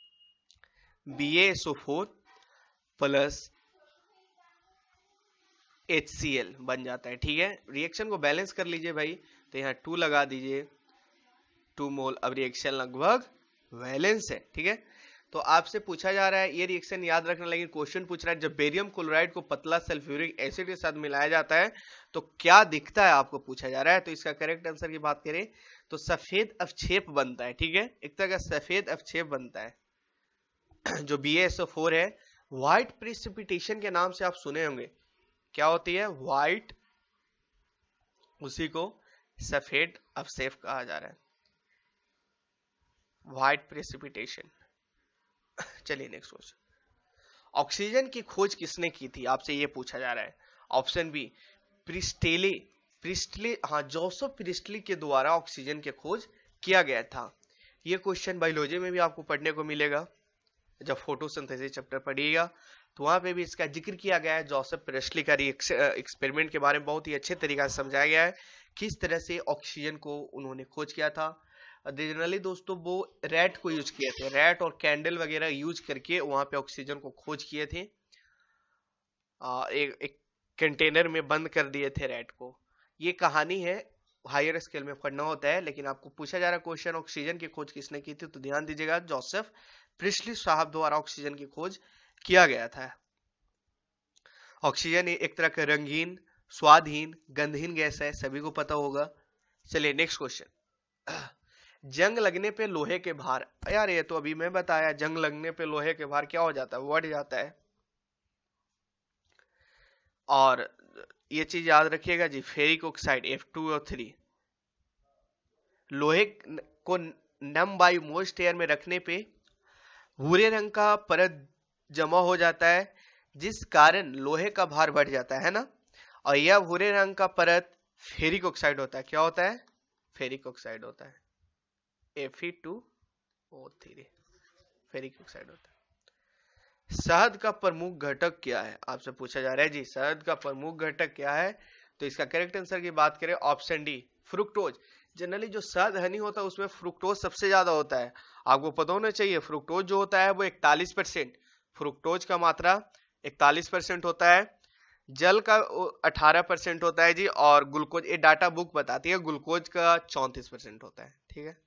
BaSO4 प्लस HCl बन जाता है, ठीक है। रिएक्शन को बैलेंस कर लीजिए भाई, तो यहाँ 2 लगा दीजिए, 2 मोल। अब रिएक्शन लगभग वैलेंस है, ठीक है। तो आपसे पूछा जा रहा है, ये रिएक्शन याद रखना, लेकिन क्वेश्चन पूछ रहा है जब बेरियम क्लोराइड को पतला सल्फ्यूरिक एसिड के साथ मिलाया जाता है तो क्या दिखता है, आपको पूछा जा रहा है। तो इसका करेक्ट आंसर की बात करें तो सफेद अवक्षेप बनता है, ठीक है, एक तरह का सफेद अवक्षेप बनता है। जो BaSO4 है, व्हाइट प्रेसिपिटेशन के नाम से आप सुने होंगे, क्या होती है? व्हाइट, उसी को सफेद अवक्षेप कहा जा रहा है, व्हाइट प्रेसिपिटेशन। चलिए नेक्स्ट क्वेश्चन, ऑक्सीजन की खोज किसने की थी, आपसे ये पूछा जा रहा है। ऑप्शन बी प्रिस्टले, हाँ, जोसेफ प्रिस्टली के द्वारा ऑक्सीजन की खोज किया गया था। ये क्वेश्चन बायोलॉजी में भी आपको पढ़ने को मिलेगा, जब फोटोसिंथेसिस चैप्टर पढ़िएगा तो वहां पे भी इसका जिक्र किया गया है। जोसेफ प्रिस्टली का एक्सपेरिमेंट के बारे में बहुत ही अच्छे तरीके से समझाया गया है, किस तरह से ऑक्सीजन को उन्होंने खोज किया था। जनरली दोस्तों वो रैट को यूज किए थे, रैट और कैंडल वगैरह यूज करके वहां पे ऑक्सीजन को खोज किए थे। एक कंटेनर में बंद कर दिए थे रैट को। ये कहानी है, हायर स्केल में पढ़ना होता है, लेकिन आपको पूछा जा रहा है क्वेश्चन ऑक्सीजन की खोज किसने की थी, तो ध्यान दीजिएगा, जोसेफ प्रिस्टली साहब द्वारा ऑक्सीजन की खोज किया गया था। ऑक्सीजन एक तरह का रंगीन, स्वादहीन, गंधहीन गैस है, सभी को पता होगा। चलिए नेक्स्ट क्वेश्चन, जंग लगने पे लोहे के भार, यार ये तो अभी मैं बताया, जंग लगने पे लोहे के भार क्या हो जाता है? बढ़ जाता है। और ये चीज याद रखिएगा जी, फेरिक ऑक्साइड F2O3 लोहे को नम बाई मोस्ट एयर में रखने पे भूरे रंग का परत जमा हो जाता है, जिस कारण लोहे का भार बढ़ जाता है ना। और यह भूरे रंग का परत फेरिक ऑक्साइड होता है, क्या होता है? फेरिक ऑक्साइड होता है, Fe2O3 फेरिक ऑक्साइड होता है। शहद का प्रमुख घटक क्या है, आपसे पूछा जा रहा है जी, शहद का प्रमुख घटक क्या है? तो इसका करेक्ट आंसर की बात करें, ऑप्शन डी, फ्रुक्टोज। जनरली जो शहद हनी होता है उसमें फ्रुक्टोज सबसे ज्यादा होता है। आपको पता होना चाहिए, फ्रुक्टोज जो होता है वो 41%, फ्रुक्टोज का मात्रा 41% होता है। जल का 18% होता है जी, और ग्लूकोज, ये डाटा बुक बताती है, ग्लूकोज का 34% होता है। ठीक है,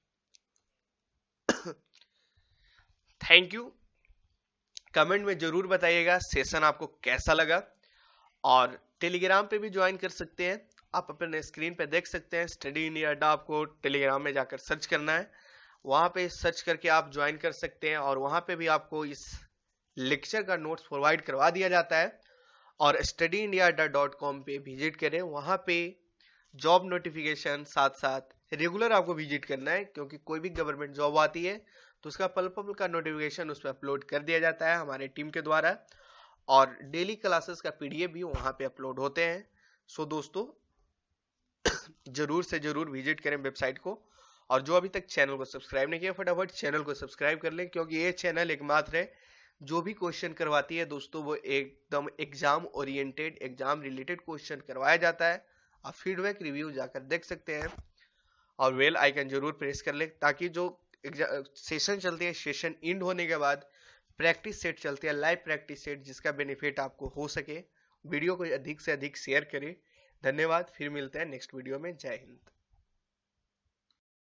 थैंक यू। कमेंट में जरूर बताइएगा सेशन आपको कैसा लगा, और टेलीग्राम पे भी ज्वाइन कर सकते हैं। आप अपने स्क्रीन पे देख सकते हैं स्टडी इंडिया अड्डा, आपको टेलीग्राम में जाकर सर्च करना है, वहां पे सर्च करके आप ज्वाइन कर सकते हैं, और वहां पे भी आपको इस लेक्चर का नोट्स प्रोवाइड करवा दिया जाता है। और studyindiaadda.com पे विजिट करें, वहां पे जॉब नोटिफिकेशन साथ साथ रेगुलर आपको विजिट करना है, क्योंकि कोई भी गवर्नमेंट जॉब आती है तो उसका पल पल का नोटिफिकेशन उस पर अपलोड कर दिया जाता है हमारे टीम के द्वारा, और डेली क्लासेस का पीडीएफ भी वहां पे अपलोड होते हैं। सो दोस्तों जरूर से जरूर विजिट करें वेबसाइट को, और जो अभी तक चैनल को सब्सक्राइब नहीं किया फटाफट चैनल को सब्सक्राइब कर लें, क्योंकि ये चैनल एकमात्र है जो भी क्वेश्चन करवाती है दोस्तों वो एकदम exam oriented, exam related question करवाया जाता है। आप फीडबैक रिव्यू जाकर देख सकते हैं, और बेल आइकन जरूर प्रेस कर लें, ताकि जो सेशन चलती है, सेशन एंड होने के बाद प्रैक्टिस सेट चलती है, लाइव प्रैक्टिस सेट, जिसका बेनिफिट आपको हो सके। वीडियो को अधिक से अधिक शेयर करें। धन्यवाद, फिर मिलते हैं नेक्स्ट वीडियो में। जय हिंद।